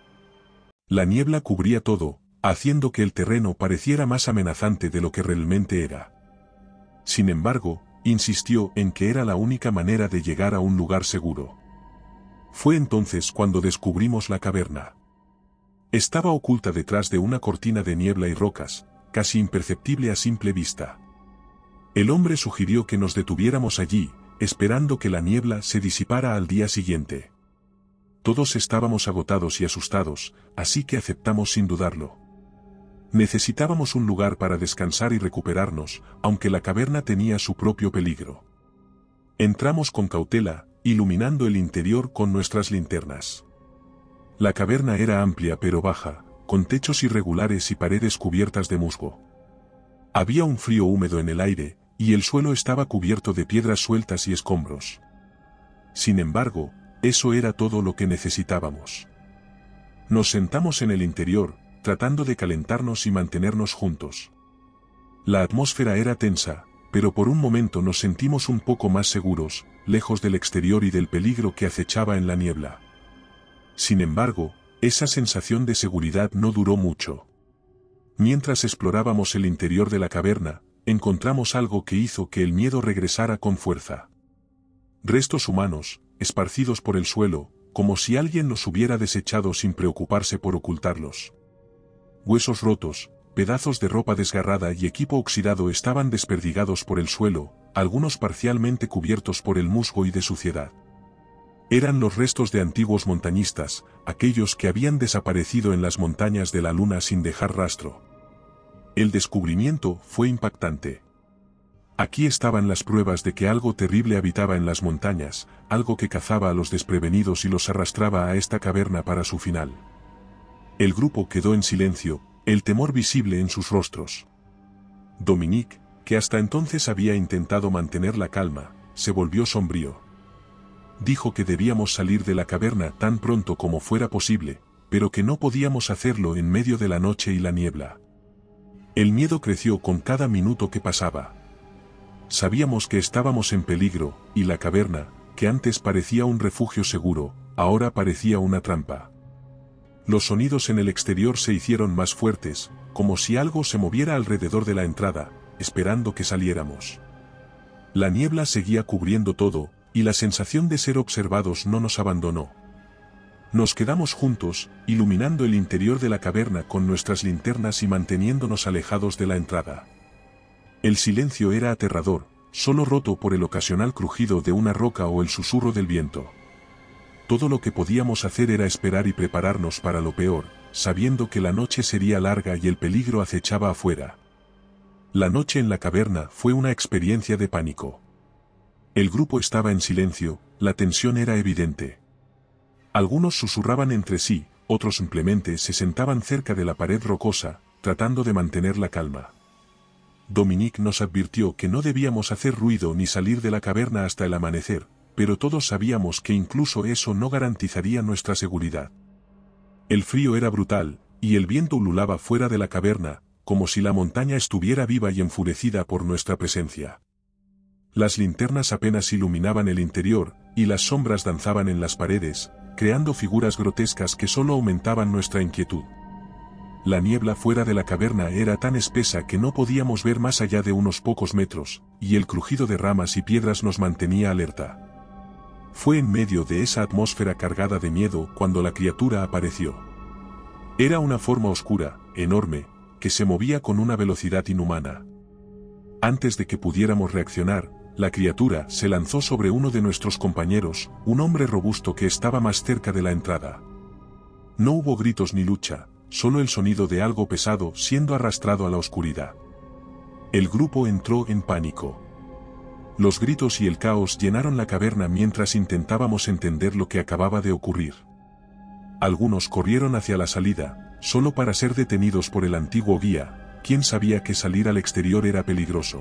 La niebla cubría todo, haciendo que el terreno pareciera más amenazante de lo que realmente era. Sin embargo, insistió en que era la única manera de llegar a un lugar seguro. Fue entonces cuando descubrimos la caverna. Estaba oculta detrás de una cortina de niebla y rocas, casi imperceptible a simple vista. El hombre sugirió que nos detuviéramos allí, esperando que la niebla se disipara al día siguiente. Todos estábamos agotados y asustados, así que aceptamos sin dudarlo. Necesitábamos un lugar para descansar y recuperarnos, aunque la caverna tenía su propio peligro. Entramos con cautela, iluminando el interior con nuestras linternas. La caverna era amplia pero baja, con techos irregulares y paredes cubiertas de musgo. Había un frío húmedo en el aire, y el suelo estaba cubierto de piedras sueltas y escombros. Sin embargo, eso era todo lo que necesitábamos. Nos sentamos en el interior, tratando de calentarnos y mantenernos juntos. La atmósfera era tensa, pero por un momento nos sentimos un poco más seguros, lejos del exterior y del peligro que acechaba en la niebla. Sin embargo, esa sensación de seguridad no duró mucho. Mientras explorábamos el interior de la caverna, encontramos algo que hizo que el miedo regresara con fuerza. Restos humanos, esparcidos por el suelo, como si alguien los hubiera desechado sin preocuparse por ocultarlos. Huesos rotos, pedazos de ropa desgarrada y equipo oxidado estaban desperdigados por el suelo, algunos parcialmente cubiertos por el musgo y de suciedad. Eran los restos de antiguos montañistas, aquellos que habían desaparecido en las montañas de la luna sin dejar rastro. El descubrimiento fue impactante. Aquí estaban las pruebas de que algo terrible habitaba en las montañas, algo que cazaba a los desprevenidos y los arrastraba a esta caverna para su final. El grupo quedó en silencio, el temor visible en sus rostros. Dominique, que hasta entonces había intentado mantener la calma, se volvió sombrío. Dijo que debíamos salir de la caverna tan pronto como fuera posible, pero que no podíamos hacerlo en medio de la noche y la niebla. El miedo creció con cada minuto que pasaba. Sabíamos que estábamos en peligro, y la caverna, que antes parecía un refugio seguro, ahora parecía una trampa. Los sonidos en el exterior se hicieron más fuertes, como si algo se moviera alrededor de la entrada, esperando que saliéramos. La niebla seguía cubriendo todo, y la sensación de ser observados no nos abandonó. Nos quedamos juntos, iluminando el interior de la caverna con nuestras linternas y manteniéndonos alejados de la entrada. El silencio era aterrador, solo roto por el ocasional crujido de una roca o el susurro del viento. Todo lo que podíamos hacer era esperar y prepararnos para lo peor, sabiendo que la noche sería larga y el peligro acechaba afuera. La noche en la caverna fue una experiencia de pánico. El grupo estaba en silencio, la tensión era evidente. Algunos susurraban entre sí, otros simplemente se sentaban cerca de la pared rocosa, tratando de mantener la calma. Dominique nos advirtió que no debíamos hacer ruido ni salir de la caverna hasta el amanecer, pero todos sabíamos que incluso eso no garantizaría nuestra seguridad. El frío era brutal, y el viento ululaba fuera de la caverna, como si la montaña estuviera viva y enfurecida por nuestra presencia. Las linternas apenas iluminaban el interior, y las sombras danzaban en las paredes, creando figuras grotescas que solo aumentaban nuestra inquietud. La niebla fuera de la caverna era tan espesa que no podíamos ver más allá de unos pocos metros, y el crujido de ramas y piedras nos mantenía alerta. Fue en medio de esa atmósfera cargada de miedo cuando la criatura apareció. Era una forma oscura, enorme, que se movía con una velocidad inhumana. Antes de que pudiéramos reaccionar, la criatura se lanzó sobre uno de nuestros compañeros, un hombre robusto que estaba más cerca de la entrada. No hubo gritos ni lucha, solo el sonido de algo pesado siendo arrastrado a la oscuridad. El grupo entró en pánico. Los gritos y el caos llenaron la caverna mientras intentábamos entender lo que acababa de ocurrir. Algunos corrieron hacia la salida, solo para ser detenidos por el antiguo guía, quien sabía que salir al exterior era peligroso.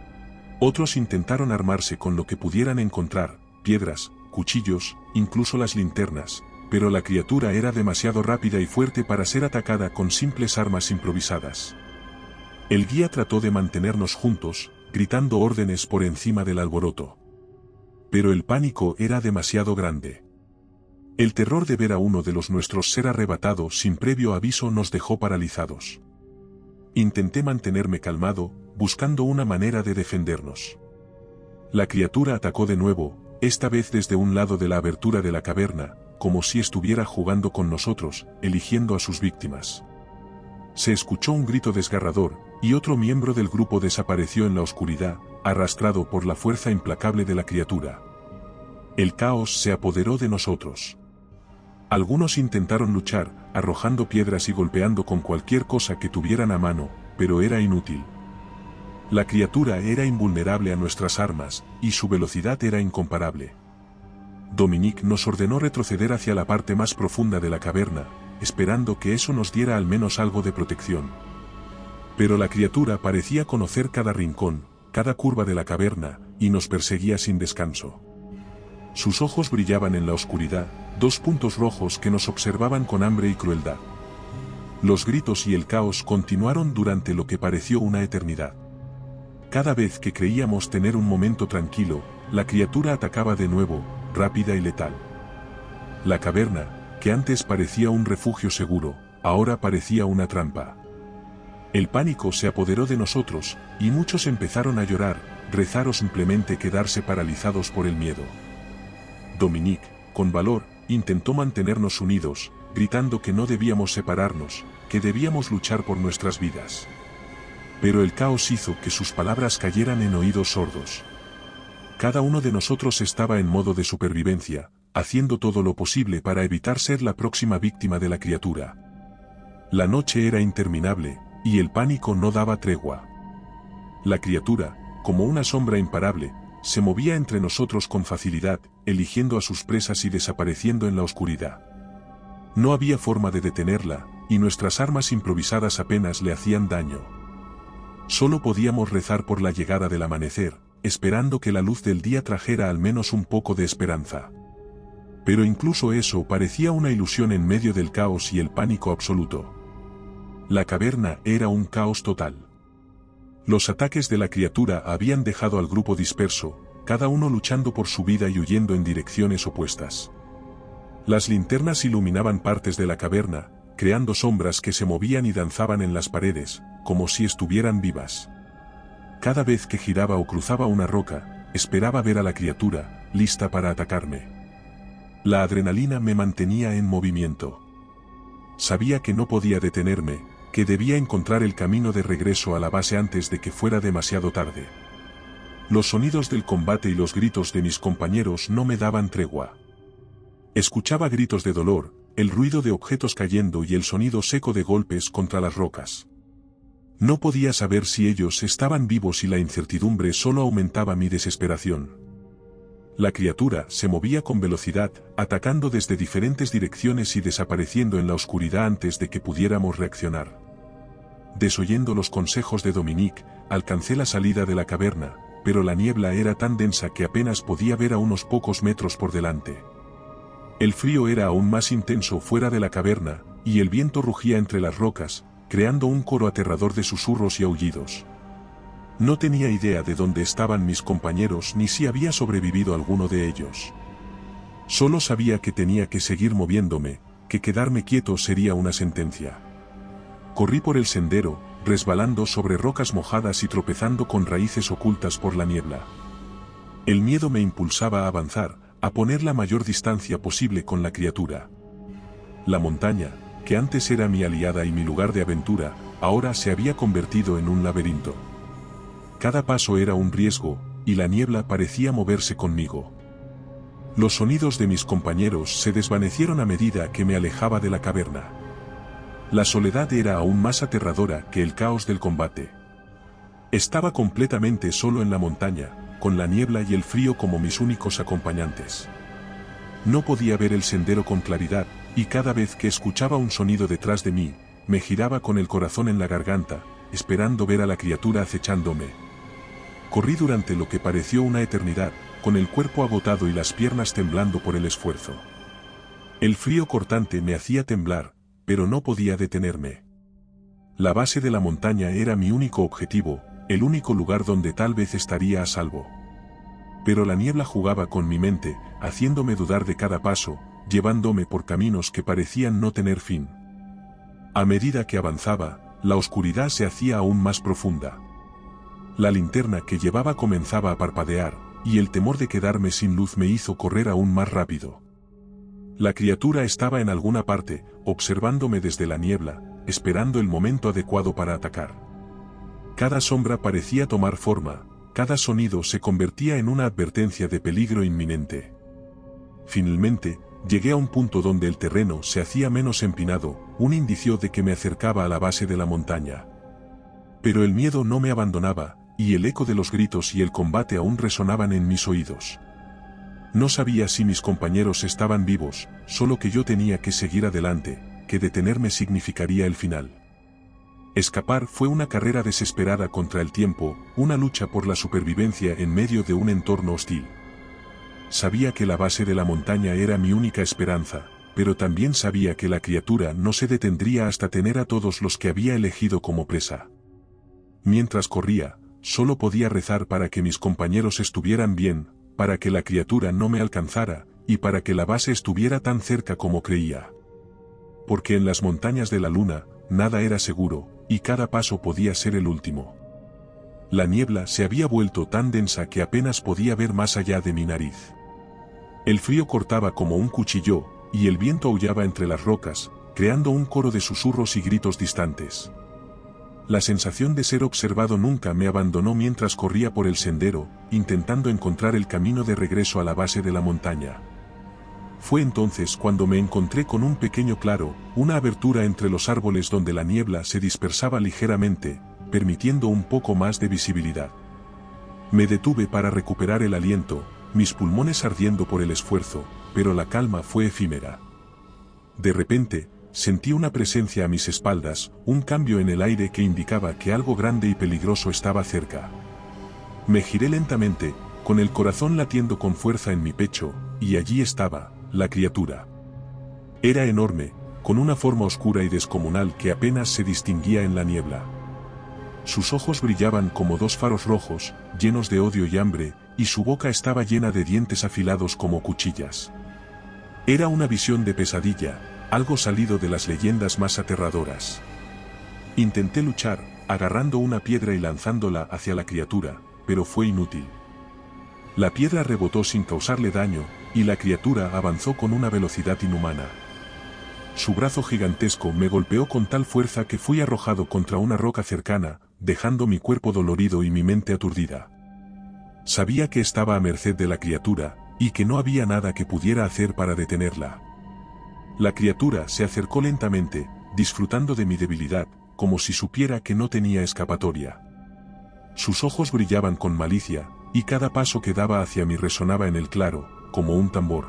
Otros intentaron armarse con lo que pudieran encontrar, piedras, cuchillos, incluso las linternas, pero la criatura era demasiado rápida y fuerte para ser atacada con simples armas improvisadas. El guía trató de mantenernos juntos, gritando órdenes por encima del alboroto. Pero el pánico era demasiado grande. El terror de ver a uno de los nuestros ser arrebatado sin previo aviso nos dejó paralizados. Intenté mantenerme calmado, buscando una manera de defendernos. La criatura atacó de nuevo, esta vez desde un lado de la abertura de la caverna, como si estuviera jugando con nosotros, eligiendo a sus víctimas. Se escuchó un grito desgarrador, y otro miembro del grupo desapareció en la oscuridad, arrastrado por la fuerza implacable de la criatura. El caos se apoderó de nosotros. Algunos intentaron luchar, arrojando piedras y golpeando con cualquier cosa que tuvieran a mano, pero era inútil. La criatura era invulnerable a nuestras armas, y su velocidad era incomparable. Dominique nos ordenó retroceder hacia la parte más profunda de la caverna, esperando que eso nos diera al menos algo de protección. Pero la criatura parecía conocer cada rincón, cada curva de la caverna, y nos perseguía sin descanso. Sus ojos brillaban en la oscuridad, dos puntos rojos que nos observaban con hambre y crueldad. Los gritos y el caos continuaron durante lo que pareció una eternidad. Cada vez que creíamos tener un momento tranquilo, la criatura atacaba de nuevo, rápida y letal. La caverna, que antes parecía un refugio seguro, ahora parecía una trampa. El pánico se apoderó de nosotros, y muchos empezaron a llorar, rezar o simplemente quedarse paralizados por el miedo. Dominique, con valor, intentó mantenernos unidos, gritando que no debíamos separarnos, que debíamos luchar por nuestras vidas. Pero el caos hizo que sus palabras cayeran en oídos sordos. Cada uno de nosotros estaba en modo de supervivencia, haciendo todo lo posible para evitar ser la próxima víctima de la criatura. La noche era interminable, y el pánico no daba tregua. La criatura, como una sombra imparable, se movía entre nosotros con facilidad, eligiendo a sus presas y desapareciendo en la oscuridad. No había forma de detenerla, y nuestras armas improvisadas apenas le hacían daño. Solo podíamos rezar por la llegada del amanecer, esperando que la luz del día trajera al menos un poco de esperanza. Pero incluso eso parecía una ilusión en medio del caos y el pánico absoluto. La caverna era un caos total. Los ataques de la criatura habían dejado al grupo disperso, cada uno luchando por su vida y huyendo en direcciones opuestas. Las linternas iluminaban partes de la caverna, creando sombras que se movían y danzaban en las paredes, como si estuvieran vivas. Cada vez que giraba o cruzaba una roca, esperaba ver a la criatura, lista para atacarme. La adrenalina me mantenía en movimiento. Sabía que no podía detenerme, que debía encontrar el camino de regreso a la base antes de que fuera demasiado tarde. Los sonidos del combate y los gritos de mis compañeros no me daban tregua. Escuchaba gritos de dolor, el ruido de objetos cayendo y el sonido seco de golpes contra las rocas. No podía saber si ellos estaban vivos y la incertidumbre solo aumentaba mi desesperación. La criatura se movía con velocidad, atacando desde diferentes direcciones y desapareciendo en la oscuridad antes de que pudiéramos reaccionar. Desoyendo los consejos de Dominique, alcancé la salida de la caverna, pero la niebla era tan densa que apenas podía ver a unos pocos metros por delante. El frío era aún más intenso fuera de la caverna, y el viento rugía entre las rocas, creando un coro aterrador de susurros y aullidos. No tenía idea de dónde estaban mis compañeros ni si había sobrevivido alguno de ellos. Solo sabía que tenía que seguir moviéndome, que quedarme quieto sería una sentencia. Corrí por el sendero, resbalando sobre rocas mojadas y tropezando con raíces ocultas por la niebla. El miedo me impulsaba a avanzar, a poner la mayor distancia posible con la criatura. La montaña, que antes era mi aliada y mi lugar de aventura, ahora se había convertido en un laberinto. Cada paso era un riesgo, y la niebla parecía moverse conmigo. Los sonidos de mis compañeros se desvanecieron a medida que me alejaba de la caverna. La soledad era aún más aterradora que el caos del combate. Estaba completamente solo en la montaña, con la niebla y el frío como mis únicos acompañantes. No podía ver el sendero con claridad, y cada vez que escuchaba un sonido detrás de mí, me giraba con el corazón en la garganta, esperando ver a la criatura acechándome. Corrí durante lo que pareció una eternidad, con el cuerpo agotado y las piernas temblando por el esfuerzo. El frío cortante me hacía temblar, pero no podía detenerme. La base de la montaña era mi único objetivo, el único lugar donde tal vez estaría a salvo. Pero la niebla jugaba con mi mente, haciéndome dudar de cada paso, llevándome por caminos que parecían no tener fin. A medida que avanzaba, la oscuridad se hacía aún más profunda. La linterna que llevaba comenzaba a parpadear, y el temor de quedarme sin luz me hizo correr aún más rápido. La criatura estaba en alguna parte, observándome desde la niebla, esperando el momento adecuado para atacar. Cada sombra parecía tomar forma, cada sonido se convertía en una advertencia de peligro inminente. Finalmente, llegué a un punto donde el terreno se hacía menos empinado, un indicio de que me acercaba a la base de la montaña. Pero el miedo no me abandonaba, y el eco de los gritos y el combate aún resonaban en mis oídos. No sabía si mis compañeros estaban vivos, solo que yo tenía que seguir adelante, que detenerme significaría el final. Escapar fue una carrera desesperada contra el tiempo, una lucha por la supervivencia en medio de un entorno hostil. Sabía que la base de la montaña era mi única esperanza, pero también sabía que la criatura no se detendría hasta tener a todos los que había elegido como presa. Mientras corría, solo podía rezar para que mis compañeros estuvieran bien, para que la criatura no me alcanzara, y para que la base estuviera tan cerca como creía. Porque en las montañas de la luna, nada era seguro, y cada paso podía ser el último. La niebla se había vuelto tan densa que apenas podía ver más allá de mi nariz. El frío cortaba como un cuchillo, y el viento aullaba entre las rocas, creando un coro de susurros y gritos distantes. La sensación de ser observado nunca me abandonó mientras corría por el sendero, intentando encontrar el camino de regreso a la base de la montaña. Fue entonces cuando me encontré con un pequeño claro, una abertura entre los árboles donde la niebla se dispersaba ligeramente, permitiendo un poco más de visibilidad. Me detuve para recuperar el aliento, mis pulmones ardiendo por el esfuerzo, pero la calma fue efímera. De repente, sentí una presencia a mis espaldas, un cambio en el aire que indicaba que algo grande y peligroso estaba cerca. Me giré lentamente, con el corazón latiendo con fuerza en mi pecho, y allí estaba, la criatura. Era enorme, con una forma oscura y descomunal que apenas se distinguía en la niebla. Sus ojos brillaban como dos faros rojos, llenos de odio y hambre, y su boca estaba llena de dientes afilados como cuchillas. Era una visión de pesadilla, algo salido de las leyendas más aterradoras. Intenté luchar, agarrando una piedra y lanzándola hacia la criatura, pero fue inútil. La piedra rebotó sin causarle daño, y la criatura avanzó con una velocidad inhumana. Su brazo gigantesco me golpeó con tal fuerza que fui arrojado contra una roca cercana, dejando mi cuerpo dolorido y mi mente aturdida. Sabía que estaba a merced de la criatura, y que no había nada que pudiera hacer para detenerla. La criatura se acercó lentamente, disfrutando de mi debilidad, como si supiera que no tenía escapatoria. Sus ojos brillaban con malicia, y cada paso que daba hacia mí resonaba en el claro, como un tambor.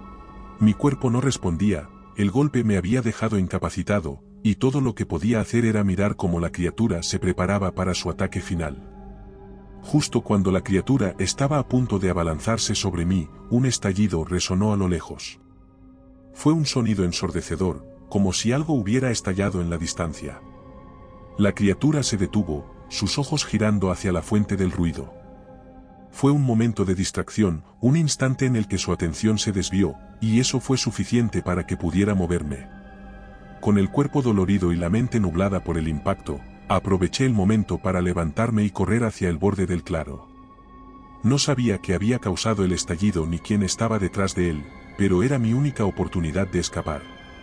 Mi cuerpo no respondía, el golpe me había dejado incapacitado, y todo lo que podía hacer era mirar cómo la criatura se preparaba para su ataque final. Justo cuando la criatura estaba a punto de abalanzarse sobre mí, un estallido resonó a lo lejos. Fue un sonido ensordecedor, como si algo hubiera estallado en la distancia. La criatura se detuvo, sus ojos girando hacia la fuente del ruido. Fue un momento de distracción, un instante en el que su atención se desvió, y eso fue suficiente para que pudiera moverme. Con el cuerpo dolorido y la mente nublada por el impacto, aproveché el momento para levantarme y correr hacia el borde del claro. No sabía qué había causado el estallido ni quién estaba detrás de él, pero era mi única oportunidad de escapar.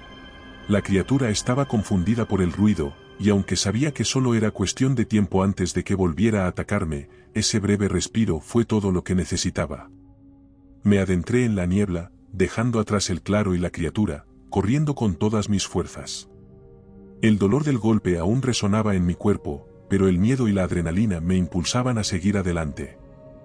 La criatura estaba confundida por el ruido, y aunque sabía que solo era cuestión de tiempo antes de que volviera a atacarme, ese breve respiro fue todo lo que necesitaba. Me adentré en la niebla, dejando atrás el claro y la criatura, corriendo con todas mis fuerzas. El dolor del golpe aún resonaba en mi cuerpo, pero el miedo y la adrenalina me impulsaban a seguir adelante.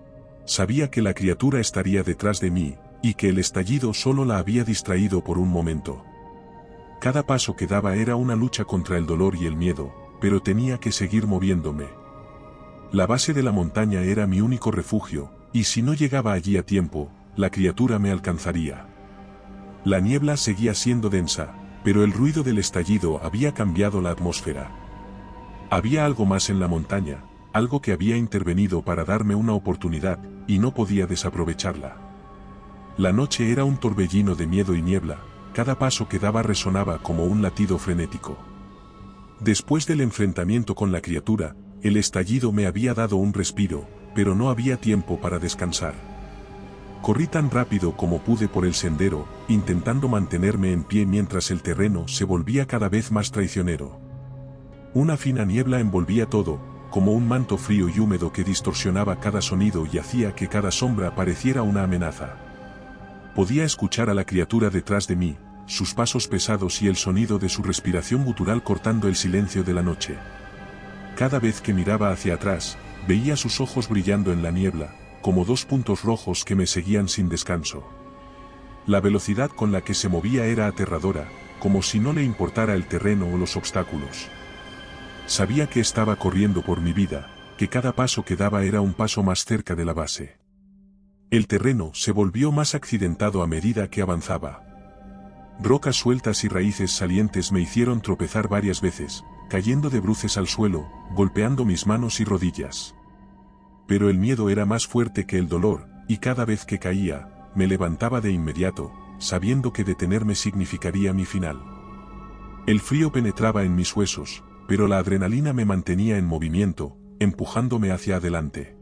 Sabía que la criatura estaría detrás de mí, y que el estallido solo la había distraído por un momento. Cada paso que daba era una lucha contra el dolor y el miedo, pero tenía que seguir moviéndome. La base de la montaña era mi único refugio, y si no llegaba allí a tiempo, la criatura me alcanzaría. La niebla seguía siendo densa, pero el ruido del estallido había cambiado la atmósfera. Había algo más en la montaña, algo que había intervenido para darme una oportunidad, y no podía desaprovecharla. La noche era un torbellino de miedo y niebla, cada paso que daba resonaba como un latido frenético. Después del enfrentamiento con la criatura, el estallido me había dado un respiro, pero no había tiempo para descansar. Corrí tan rápido como pude por el sendero, intentando mantenerme en pie mientras el terreno se volvía cada vez más traicionero. Una fina niebla envolvía todo, como un manto frío y húmedo que distorsionaba cada sonido y hacía que cada sombra pareciera una amenaza. Podía escuchar a la criatura detrás de mí, sus pasos pesados y el sonido de su respiración gutural cortando el silencio de la noche. Cada vez que miraba hacia atrás, veía sus ojos brillando en la niebla, como dos puntos rojos que me seguían sin descanso. La velocidad con la que se movía era aterradora, como si no le importara el terreno o los obstáculos. Sabía que estaba corriendo por mi vida, que cada paso que daba era un paso más cerca de la base. El terreno se volvió más accidentado a medida que avanzaba. Rocas sueltas y raíces salientes me hicieron tropezar varias veces, cayendo de bruces al suelo, golpeando mis manos y rodillas. Pero el miedo era más fuerte que el dolor, y cada vez que caía, me levantaba de inmediato, sabiendo que detenerme significaría mi final. El frío penetraba en mis huesos, pero la adrenalina me mantenía en movimiento, empujándome hacia adelante.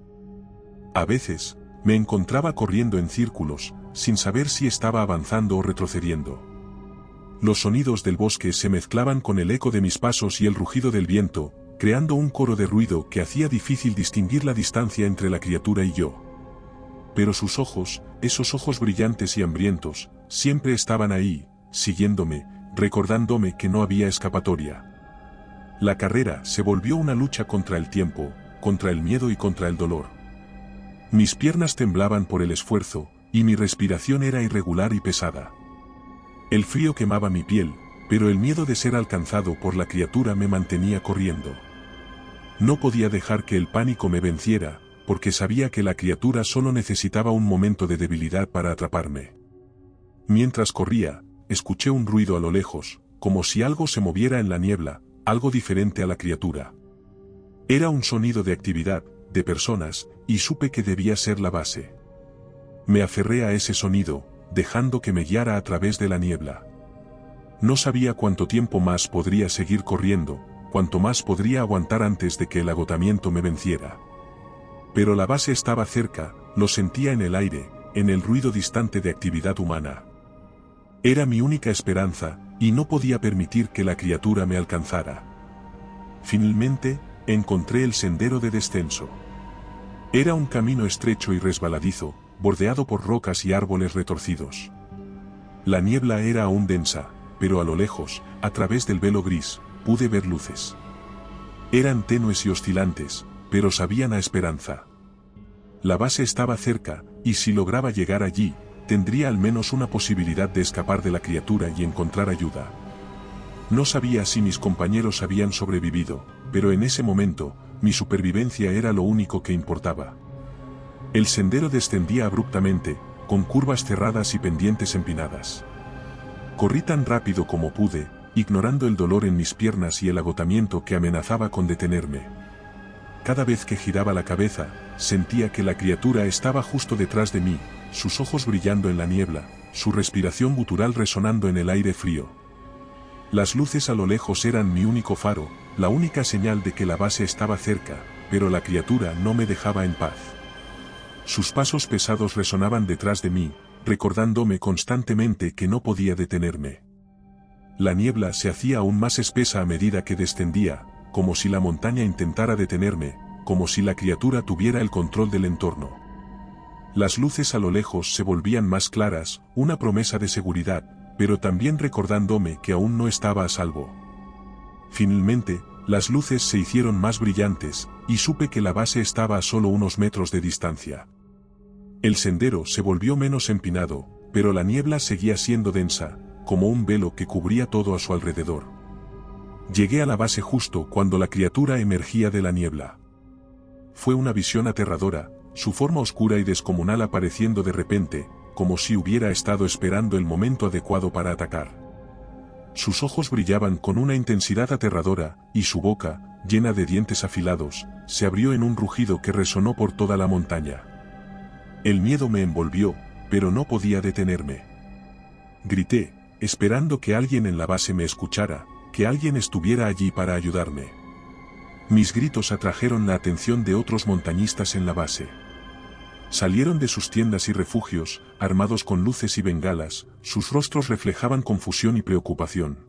A veces, me encontraba corriendo en círculos, sin saber si estaba avanzando o retrocediendo. Los sonidos del bosque se mezclaban con el eco de mis pasos y el rugido del viento, creando un coro de ruido que hacía difícil distinguir la distancia entre la criatura y yo. Pero sus ojos, esos ojos brillantes y hambrientos, siempre estaban ahí, siguiéndome, recordándome que no había escapatoria. La carrera se volvió una lucha contra el tiempo, contra el miedo y contra el dolor. Mis piernas temblaban por el esfuerzo, y mi respiración era irregular y pesada. El frío quemaba mi piel, pero el miedo de ser alcanzado por la criatura me mantenía corriendo. No podía dejar que el pánico me venciera, porque sabía que la criatura solo necesitaba un momento de debilidad para atraparme. Mientras corría, escuché un ruido a lo lejos, como si algo se moviera en la niebla, algo diferente a la criatura. Era un sonido de actividad, de personas, y supe que debía ser la base. Me aferré a ese sonido, dejando que me guiara a través de la niebla. No sabía cuánto tiempo más podría seguir corriendo, cuánto más podría aguantar antes de que el agotamiento me venciera. Pero la base estaba cerca, lo sentía en el aire, en el ruido distante de actividad humana. Era mi única esperanza, y no podía permitir que la criatura me alcanzara. Finalmente, encontré el sendero de descenso. Era un camino estrecho y resbaladizo, bordeado por rocas y árboles retorcidos. La niebla era aún densa, pero a lo lejos, a través del velo gris, pude ver luces. Eran tenues y oscilantes, pero sabían a esperanza. La base estaba cerca, y si lograba llegar allí, tendría al menos una posibilidad de escapar de la criatura y encontrar ayuda. No sabía si mis compañeros habían sobrevivido, pero en ese momento, mi supervivencia era lo único que importaba. El sendero descendía abruptamente, con curvas cerradas y pendientes empinadas. Corrí tan rápido como pude, ignorando el dolor en mis piernas y el agotamiento que amenazaba con detenerme. Cada vez que giraba la cabeza, sentía que la criatura estaba justo detrás de mí, sus ojos brillando en la niebla, su respiración gutural resonando en el aire frío. Las luces a lo lejos eran mi único faro, la única señal de que la base estaba cerca, pero la criatura no me dejaba en paz. Sus pasos pesados resonaban detrás de mí, recordándome constantemente que no podía detenerme. La niebla se hacía aún más espesa a medida que descendía, como si la montaña intentara detenerme, como si la criatura tuviera el control del entorno. Las luces a lo lejos se volvían más claras, una promesa de seguridad, pero también recordándome que aún no estaba a salvo. Finalmente, Las luces se hicieron más brillantes, y supe que la base estaba a solo unos metros de distancia. El sendero se volvió menos empinado, pero la niebla seguía siendo densa, como un velo que cubría todo a su alrededor. Llegué a la base justo cuando la criatura emergía de la niebla. Fue una visión aterradora, su forma oscura y descomunal apareciendo de repente, como si hubiera estado esperando el momento adecuado para atacar. Sus ojos brillaban con una intensidad aterradora, y su boca, llena de dientes afilados, se abrió en un rugido que resonó por toda la montaña. El miedo me envolvió, pero no podía detenerme. Grité, esperando que alguien en la base me escuchara, que alguien estuviera allí para ayudarme. Mis gritos atrajeron la atención de otros montañistas en la base. Salieron de sus tiendas y refugios, armados con luces y bengalas, sus rostros reflejaban confusión y preocupación.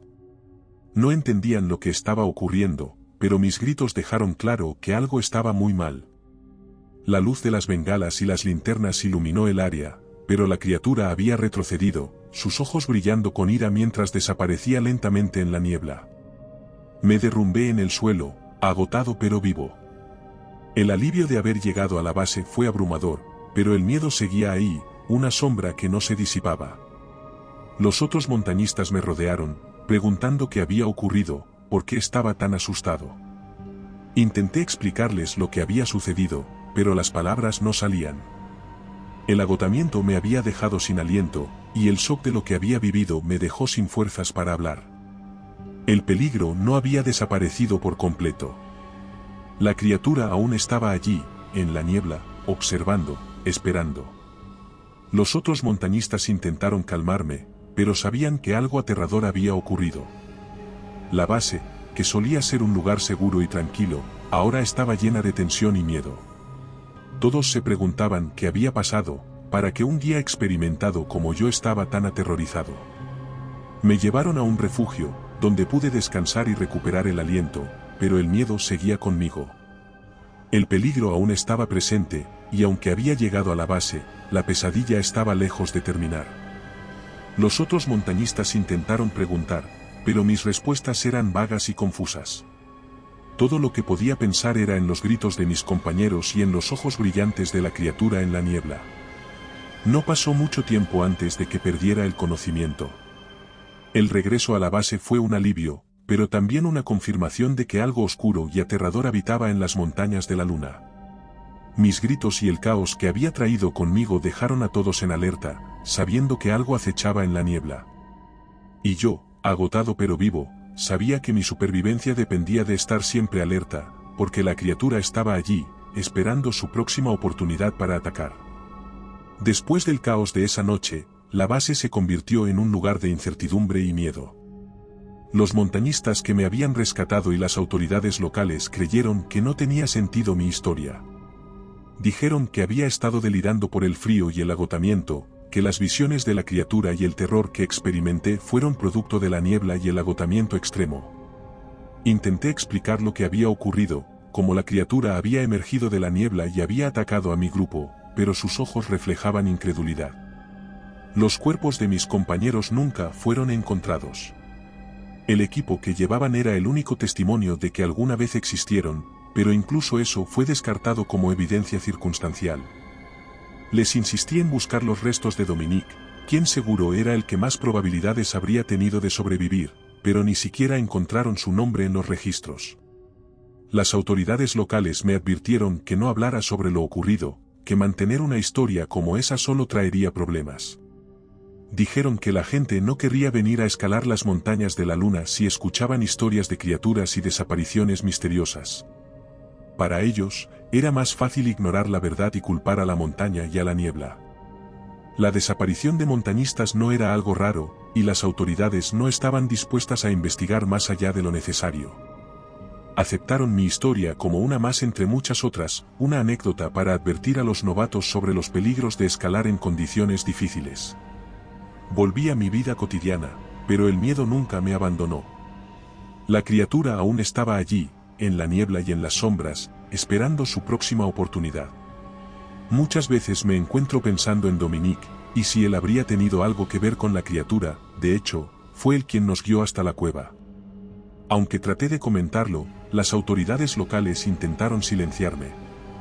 No entendían lo que estaba ocurriendo, pero mis gritos dejaron claro que algo estaba muy mal. La luz de las bengalas y las linternas iluminó el área, pero la criatura había retrocedido, sus ojos brillando con ira mientras desaparecía lentamente en la niebla. Me derrumbé en el suelo, agotado pero vivo. El alivio de haber llegado a la base fue abrumador, pero el miedo seguía ahí, una sombra que no se disipaba. Los otros montañistas me rodearon, preguntando qué había ocurrido, por qué estaba tan asustado. Intenté explicarles lo que había sucedido, pero las palabras no salían. El agotamiento me había dejado sin aliento, y el shock de lo que había vivido me dejó sin fuerzas para hablar. El peligro no había desaparecido por completo. La criatura aún estaba allí, en la niebla, observando, esperando. Los otros montañistas intentaron calmarme, pero sabían que algo aterrador había ocurrido. La base, que solía ser un lugar seguro y tranquilo, ahora estaba llena de tensión y miedo. Todos se preguntaban qué había pasado, para que un guía experimentado como yo estaba tan aterrorizado. Me llevaron a un refugio, donde pude descansar y recuperar el aliento, pero el miedo seguía conmigo. El peligro aún estaba presente, y aunque había llegado a la base, la pesadilla estaba lejos de terminar. Los otros montañistas intentaron preguntar, pero mis respuestas eran vagas y confusas. Todo lo que podía pensar era en los gritos de mis compañeros y en los ojos brillantes de la criatura en la niebla. No pasó mucho tiempo antes de que perdiera el conocimiento. El regreso a la base fue un alivio, pero también una confirmación de que algo oscuro y aterrador habitaba en las montañas de la luna. Mis gritos y el caos que había traído conmigo dejaron a todos en alerta, sabiendo que algo acechaba en la niebla. Y yo, agotado pero vivo, sabía que mi supervivencia dependía de estar siempre alerta, porque la criatura estaba allí, esperando su próxima oportunidad para atacar. Después del caos de esa noche, la base se convirtió en un lugar de incertidumbre y miedo. Los montañistas que me habían rescatado y las autoridades locales creyeron que no tenía sentido mi historia. Dijeron que había estado delirando por el frío y el agotamiento, que las visiones de la criatura y el terror que experimenté fueron producto de la niebla y el agotamiento extremo. Intenté explicar lo que había ocurrido, cómo la criatura había emergido de la niebla y había atacado a mi grupo, pero sus ojos reflejaban incredulidad. Los cuerpos de mis compañeros nunca fueron encontrados. El equipo que llevaban era el único testimonio de que alguna vez existieron, pero incluso eso fue descartado como evidencia circunstancial. Les insistí en buscar los restos de Dominique, quien seguro era el que más probabilidades habría tenido de sobrevivir, pero ni siquiera encontraron su nombre en los registros. Las autoridades locales me advirtieron que no hablara sobre lo ocurrido, que mantener una historia como esa solo traería problemas. Dijeron que la gente no querría venir a escalar las montañas de la luna si escuchaban historias de criaturas y desapariciones misteriosas. Para ellos, era más fácil ignorar la verdad y culpar a la montaña y a la niebla. La desaparición de montañistas no era algo raro, y las autoridades no estaban dispuestas a investigar más allá de lo necesario. Aceptaron mi historia como una más entre muchas otras, una anécdota para advertir a los novatos sobre los peligros de escalar en condiciones difíciles. Volví a mi vida cotidiana, pero el miedo nunca me abandonó. La criatura aún estaba allí, en la niebla y en las sombras, esperando su próxima oportunidad. Muchas veces me encuentro pensando en Dominique, y si él habría tenido algo que ver con la criatura, de hecho, fue él quien nos guió hasta la cueva. Aunque traté de comentarlo, las autoridades locales intentaron silenciarme.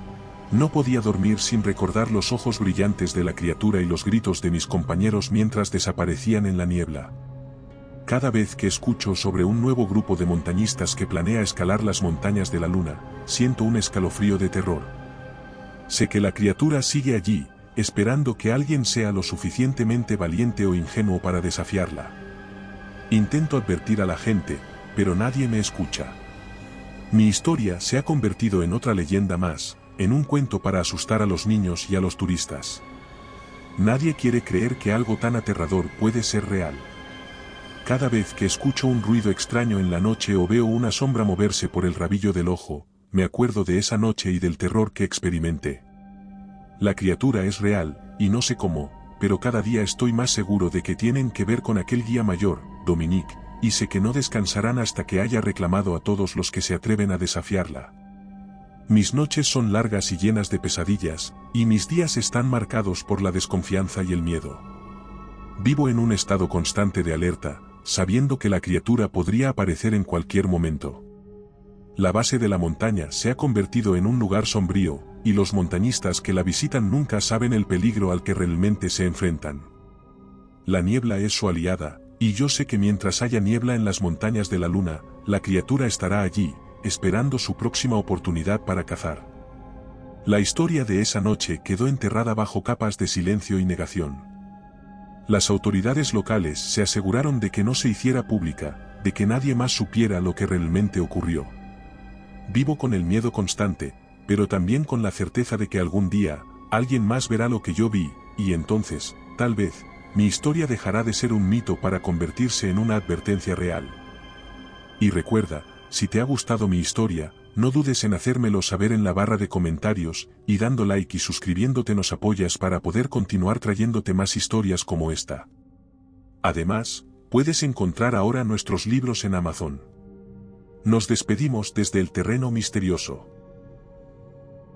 No podía dormir sin recordar los ojos brillantes de la criatura y los gritos de mis compañeros mientras desaparecían en la niebla. Cada vez que escucho sobre un nuevo grupo de montañistas que planea escalar las montañas de la luna, siento un escalofrío de terror. Sé que la criatura sigue allí, esperando que alguien sea lo suficientemente valiente o ingenuo para desafiarla. Intento advertir a la gente, pero nadie me escucha. Mi historia se ha convertido en otra leyenda más, en un cuento para asustar a los niños y a los turistas. Nadie quiere creer que algo tan aterrador puede ser real. Cada vez que escucho un ruido extraño en la noche o veo una sombra moverse por el rabillo del ojo, me acuerdo de esa noche y del terror que experimenté. La criatura es real, y no sé cómo, pero cada día estoy más seguro de que tienen que ver con aquel guía mayor, Dominique, y sé que no descansarán hasta que haya reclamado a todos los que se atreven a desafiarla. Mis noches son largas y llenas de pesadillas, y mis días están marcados por la desconfianza y el miedo. Vivo en un estado constante de alerta, sabiendo que la criatura podría aparecer en cualquier momento. La base de la montaña se ha convertido en un lugar sombrío, y los montañistas que la visitan nunca saben el peligro al que realmente se enfrentan. La niebla es su aliada, y yo sé que mientras haya niebla en las montañas de la luna, la criatura estará allí, esperando su próxima oportunidad para cazar. La historia de esa noche quedó enterrada bajo capas de silencio y negación. Las autoridades locales se aseguraron de que no se hiciera pública, de que nadie más supiera lo que realmente ocurrió. Vivo con el miedo constante, pero también con la certeza de que algún día, alguien más verá lo que yo vi, y entonces, tal vez, mi historia dejará de ser un mito para convertirse en una advertencia real. Y recuerda, si te ha gustado mi historia, no dudes en hacérmelo saber en la barra de comentarios, y dando like y suscribiéndote nos apoyas para poder continuar trayéndote más historias como esta. Además, puedes encontrar ahora nuestros libros en Amazon. Nos despedimos desde el terreno misterioso.